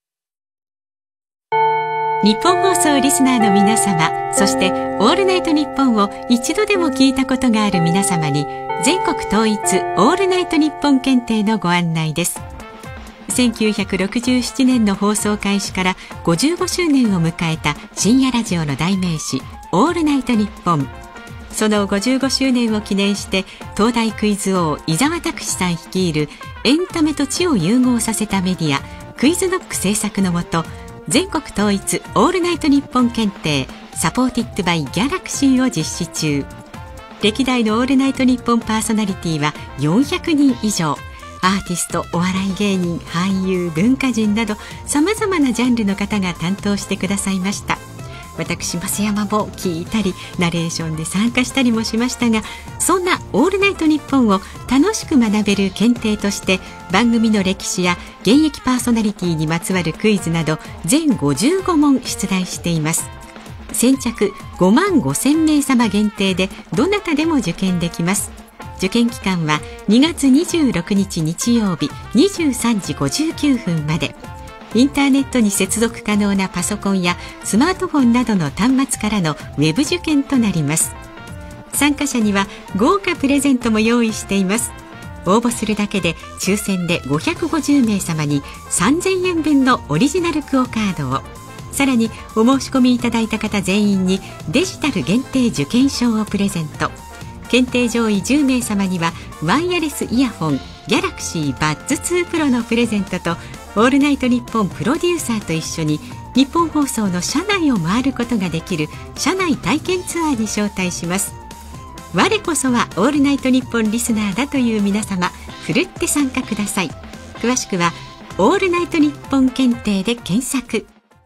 日本放送リスナーの皆様、そしてオールナイトニッポンを一度でも聞いたことがある皆様に、全国統一オールナイトニッポン検定のご案内です。せんきゅうひゃくろくじゅうななねんの放送開始からごじゅうごしゅうねんを迎えた深夜ラジオの代名詞、オールナイトニッポン。そのごじゅうごしゅうねんを記念して、東大クイズ王伊沢拓司さん率いるエンタメと知を融合させたメディア、クイズノック制作のもと、全国統一オールナイトニッポン検定サポーティッドバイギャラクシーを実施中。歴代のオールナイトニッポンパーソナリティはよんひゃくにん以上。アーティスト、お笑い芸人、俳優、文化人などさまざまなジャンルの方が担当してくださいました。私増山も聞いたりナレーションで参加したりもしましたが、そんなオールナイトニッポンを楽しく学べる検定として、番組の歴史や現役パーソナリティにまつわるクイズなど全ごじゅうごもん出題しています。先着ごまんごせんめいさま限定でどなたでも受験できます。受験期間はにがつにじゅうろくにち日曜日にじゅうさんじごじゅうきゅうふんまで。インターネットに接続可能なパソコンやスマートフォンなどの端末からのウェブ受験となります。参加者には豪華プレゼントも用意しています。応募するだけで抽選でごひゃくごじゅうめいさまにさんぜんえんぶんのオリジナルクオカードを、さらにお申し込みいただいた方全員にデジタル限定受験証をプレゼント。検定上位じゅうめいさまにはワイヤレスイヤホンギャラクシーバッズツープロのプレゼントと、オールナイトニッポンプロデューサーと一緒に日本放送の社内を回ることができる社内体験ツアーに招待します。我こそはオールナイトニッポンリスナーだという皆様、ふるって参加ください。詳しくはオールナイトニッポン検定で検索。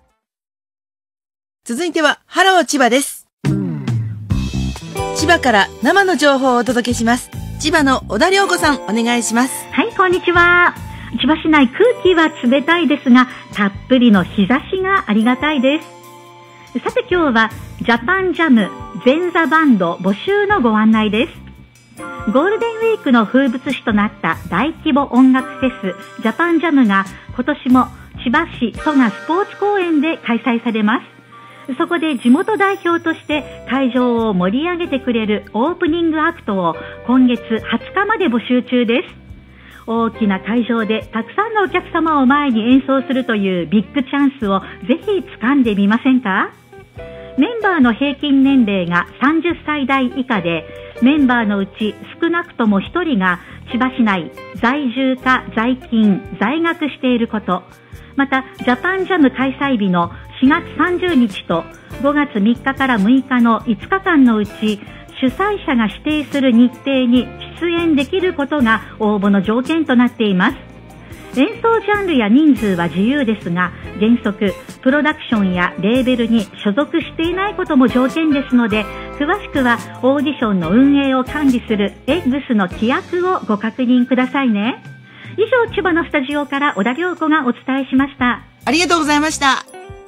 続いてはハロー千葉です。千葉から生の情報をお届けします。 千葉の小田良子さん、お願いします。 はい、こんにちは。千葉市内、空気は冷たいですが、たっぷりの日差しがありがたいです。さて今日はジャパンジャム前座バンド募集のご案内です。ゴールデンウィークの風物詩となった大規模音楽フェスジャパンジャムが今年も千葉市蘇我スポーツ公園で開催されます。そこで地元代表として会場を盛り上げてくれるオープニングアクトを今月はつかまで募集中です。大きな会場でたくさんのお客様を前に演奏するというビッグチャンスをぜひ掴んでみませんか。メンバーの平均年齢がさんじゅっさい代以下で、メンバーのうち少なくともひとりが千葉市内在住か在勤在学していること、またジャパンジャム開催日のしがつさんじゅうにちとごがつみっかからむいかのいつかかんのうち、主催者が指定する日程に出演できることが応募の条件となっています。演奏ジャンルや人数は自由ですが、原則プロダクションやレーベルに所属していないことも条件ですので、詳しくはオーディションの運営を管理する エッグス の規約をご確認くださいね。以上、千葉のスタジオから小田良子がお伝えしました。 ありがとうございました。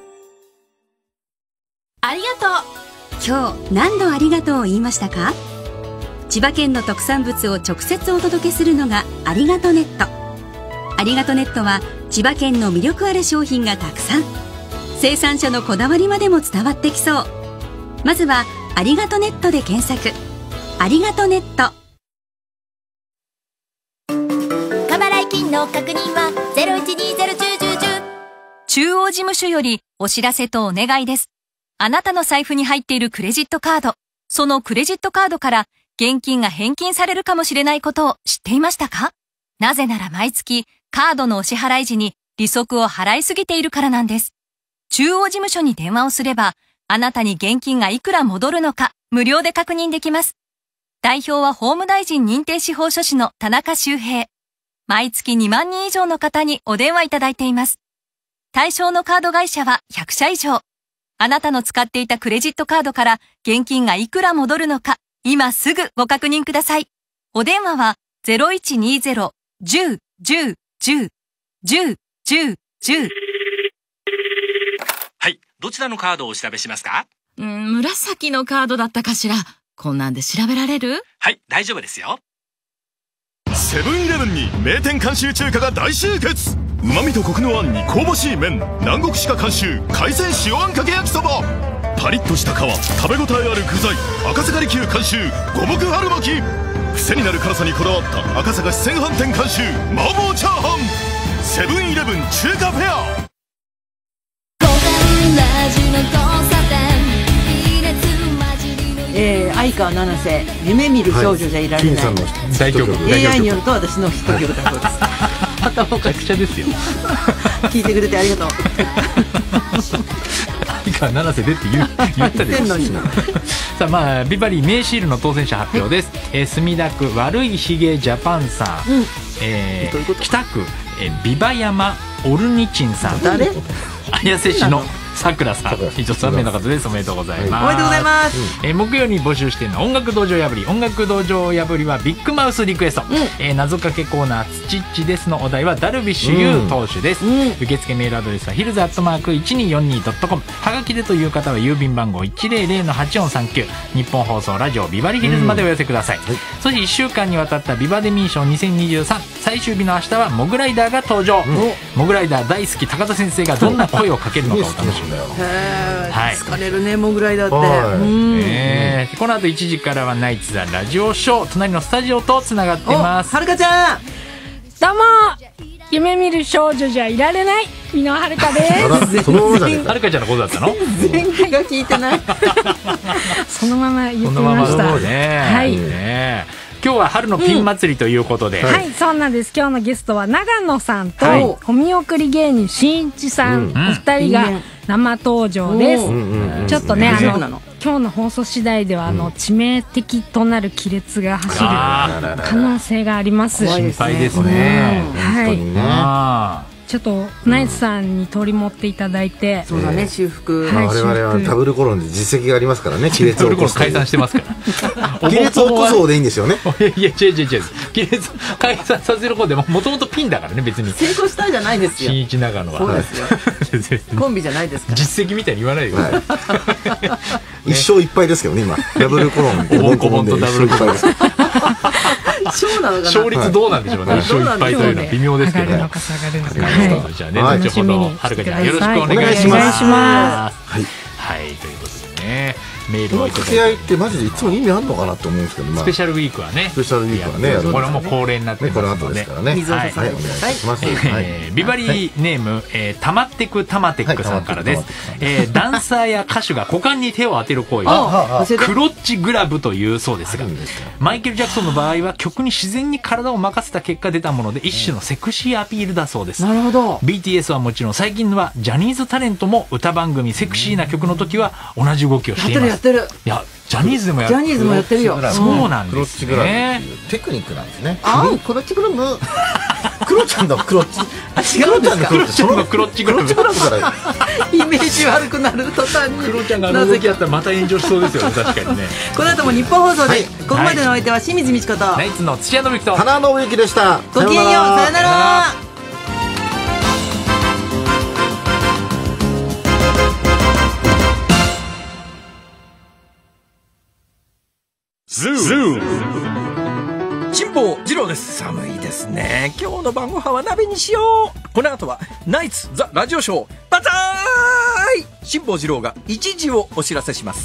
ありがとう。今日何度ありがとうを言いましたか？千葉県の特産物を直接お届けするのがありがとネット。ありがとネットは千葉県の魅力ある商品がたくさん、生産者のこだわりまでも伝わってきそう。まずはありがとネットで検索。ありがとネット。 過払い金の確認はゼロいちにゼロいちゼロいちゼロ。 中央事務所よりお知らせとお願いです。あなたの財布に入っているクレジットカード、そのクレジットカードから現金が返金されるかもしれないことを知っていましたか？なぜなら毎月カードのお支払い時に利息を払いすぎているからなんです。中央事務所に電話をすれば、あなたに現金がいくら戻るのか無料で確認できます。代表は法務大臣認定司法書士の田中修平。毎月にまんにん以上の方にお電話いただいています。対象のカード会社はひゃくしゃ以上。あなたの使っていたクレジットカードから現金がいくら戻るのか、今すぐご確認ください。お電話は ゼロいちにゼロ じゅう じゅう じゅう じゅう じゅう じゅう。 はい、どちらのカードをお調べしますか？ うん、紫のカードだったかしら。こんなんで調べられる？ はい、大丈夫ですよ。 セブンイレブンに名店監修中華が大集結。旨味とコクのあんに香ばしい麺、南国鹿監修海鮮塩あんかけ焼きそば。パリッとした皮、食べ応えある具材、赤坂璃宮監修五目春巻き。癖になる辛さにこだわった赤坂四川飯店監修麻婆チャーハン。セブンイレブン中華フェア。 えー、相川七瀬夢見る少女じゃいられない、はい、 大曲エーアイ によると私のヒット曲だそうです。 頭おかしくですよ。 聞いてくれてありがとう。 相川七瀬でって言う言ったでしょ。さあ、まあビバリー名シールの当選者発表です。はい、えー、墨田区悪いひげジャパンさん、うん、えー、北区、えー、ビバ山オルニチンさん、 誰？ 綾瀬市のさくらさん、以上さんめいの方です。おめでとうございます。 おめでとうございます。 えー、木曜に募集しているのは音楽道場破り。音楽道場破りはビッグマウスリクエスト、うん、えー、謎かけコーナーつちっちですのお題はダルビッシュ有投手です。うん、受付メールアドレスはヒルズアットマーク いちにーよんにードットコム。 はがきでという方は郵便番号 いちゼロゼロのはちよんさんきゅう、日本放送ラジオビバリヒルズまでお寄せください。うん、はい、そしていっしゅうかんにわたったビバデミー賞にせんにじゅうさん最終日の明日はモグライダーが登場。うん、モグライダー大好き高田先生がどんな声をかけるのかお楽しみだよ。 はい、疲れるねモグライダーって。 はい、うん、えー、この後いちじからはナイツザラジオショー、隣のスタジオとつながってます。 はるかちゃん、 どうも夢見る少女じゃいられない美濃はるかです。 そのままじゃねえか。はるかちゃんのことだったの？ 全然が聞いてない。 そのまま言ってました。 そうね、はい、ね、今日は春のピン祭りということで、 うん、はい、そうなんです。今日のゲストは長野さんと、はい、お見送り芸人しんいちさん、うん、お二人が生登場です。ちょっとね、あの今日の放送次第ではあの致命的となる亀裂が走る可能性があります。 心配ですね。 はい。 ちょっとナイツさんに取り持っていただいて、 そうだね、修復。 我々はダブルコロンで実績がありますからね。亀裂を起こす。 解散してますから亀裂を起こす方でいいんですよね。 いや違う違う違う、亀裂解散させる方でももともとピンだからね、別に成功したじゃないですよ。 新一長野はそうですよ。コンビじゃないですから。 実績みたいに言わないでください。一勝一敗ですけどね、今ダブルコロンでおぼんこぼんとダブルコロン。 勝なのかな。 勝率どうなんでしょうね。一勝一敗というのは微妙ですけど。上がるのか下がるのか。じゃあね、後ほどはるかちゃんよろしくお願いします。はいはい、ということでね、メールをいただいて、 掛け合いってマジでいつも意味あるのかなと思うんですけど、 スペシャルウィークはね、 スペシャルウィークはね、 これも恒例になってますので、 ですからね。 水をはい、お願いします。 ビバリーネームたまってくたまテックさんからです。ダンサーや歌手が股間に手を当てる行為はクロッチグラブというそうですが、マイケル・ジャクソンの場合は曲に自然に体を任せた結果出たもので、一種のセクシーアピールだそうです。 なるほど。 ビーティーエス はもちろん、最近はジャニーズタレントも歌番組セクシーな曲の時は同じ動きをしています。 やってるやってる。 いや、ジャニーズでもやジャニーズもやってるよ。 そうなんですね。 クロッチグラブっていうテクニックなんですね。 あ、クロッチグラブ。 クロちゃんのクロッチ。 あ、違うんですか。 クロちゃんのクロッチグラブ。 イメージ悪くなる途端に。 クロちゃんがあの動きやったらまた炎上しそうですよね、確かにね。 この後も日本放送で、ここまでのお相手は清水美智子とナイツの土屋信之と花信之でした。 ごきげんよう、さよなら。 ズー辛坊治郎です。寒いですね。今日の晩ご飯は鍋にしよう。この後はナイツザラジオショーバザーイ。辛坊治郎が一時をお知らせします。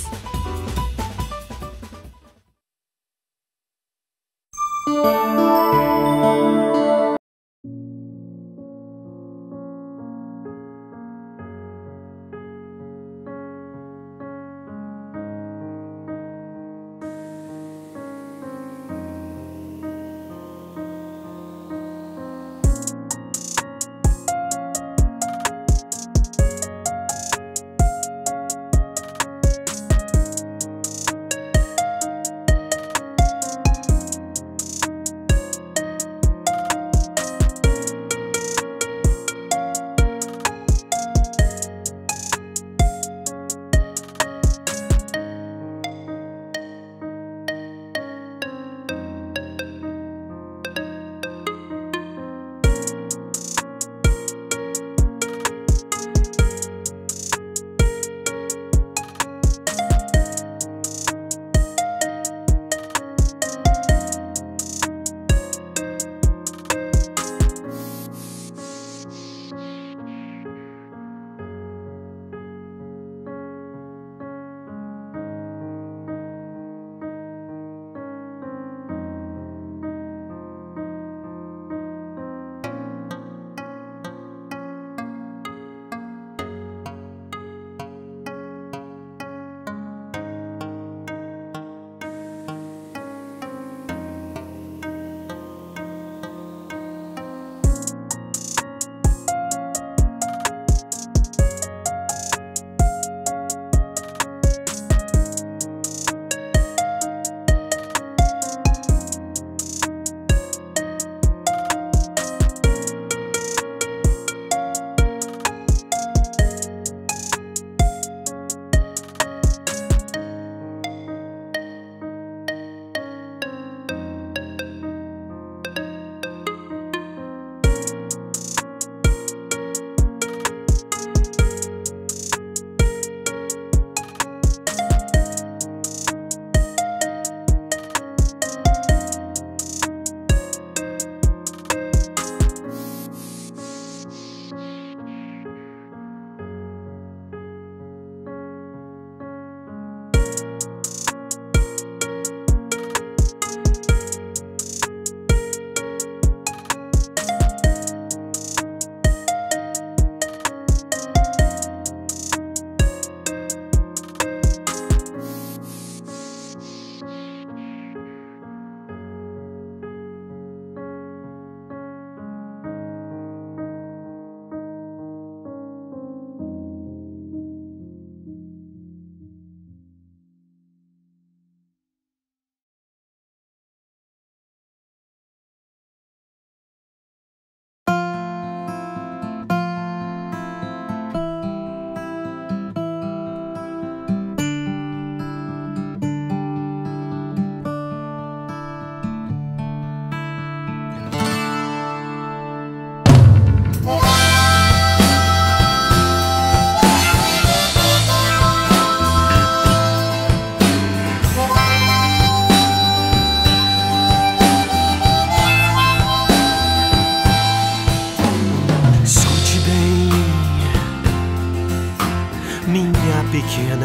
pequena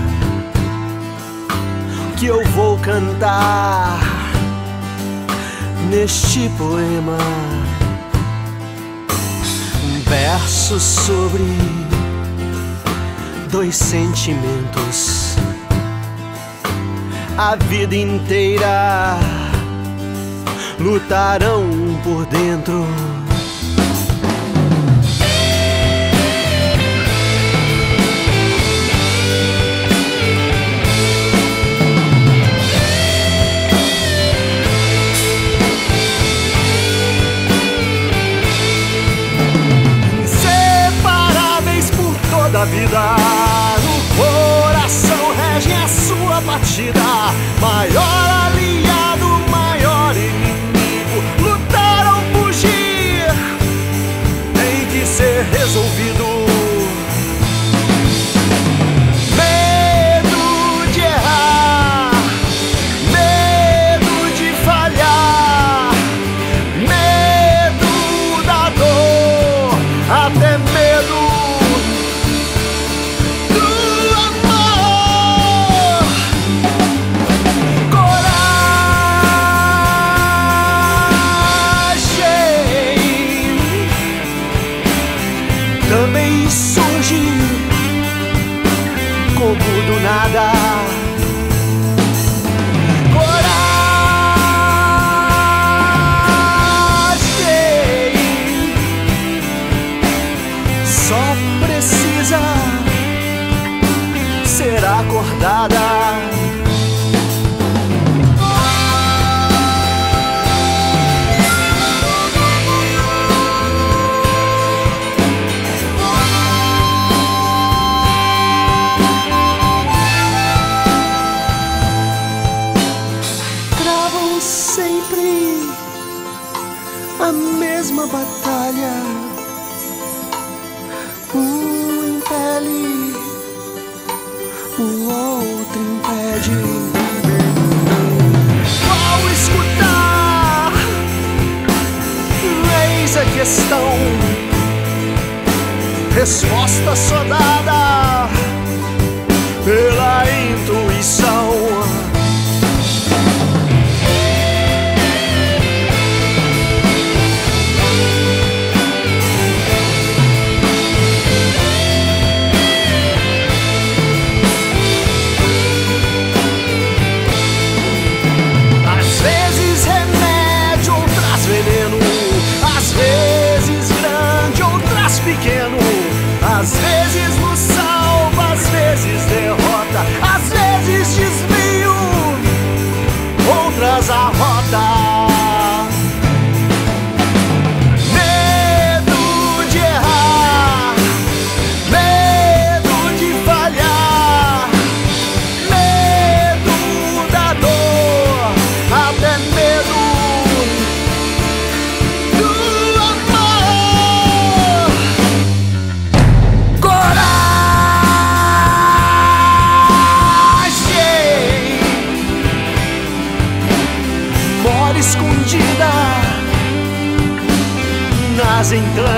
que eu vou cantar neste poema. Um verso sobre dois sentimentos, a vida inteira lutarão por dentro. Inseparáveis por toda a vida, no coração rege a sua batida. Maior aliado, maior inimigo, lutar ou fugir tem que ser resolvido. Medo de errar, medo de falhar, medo da dor, até medo do amor. Também surge como do nada. Coragem só precisa ser acordada. A mesma batalha, um impele, o outro impede. Qual escutar? Eis a questão. Resposta só dada pela intuição. Pequeno, às vezes nos salva, às vezes derrota, às vezes desvio, outras a rota. Medo de errar, medo de falhar, medo da dor, até medo escondida nas entranhas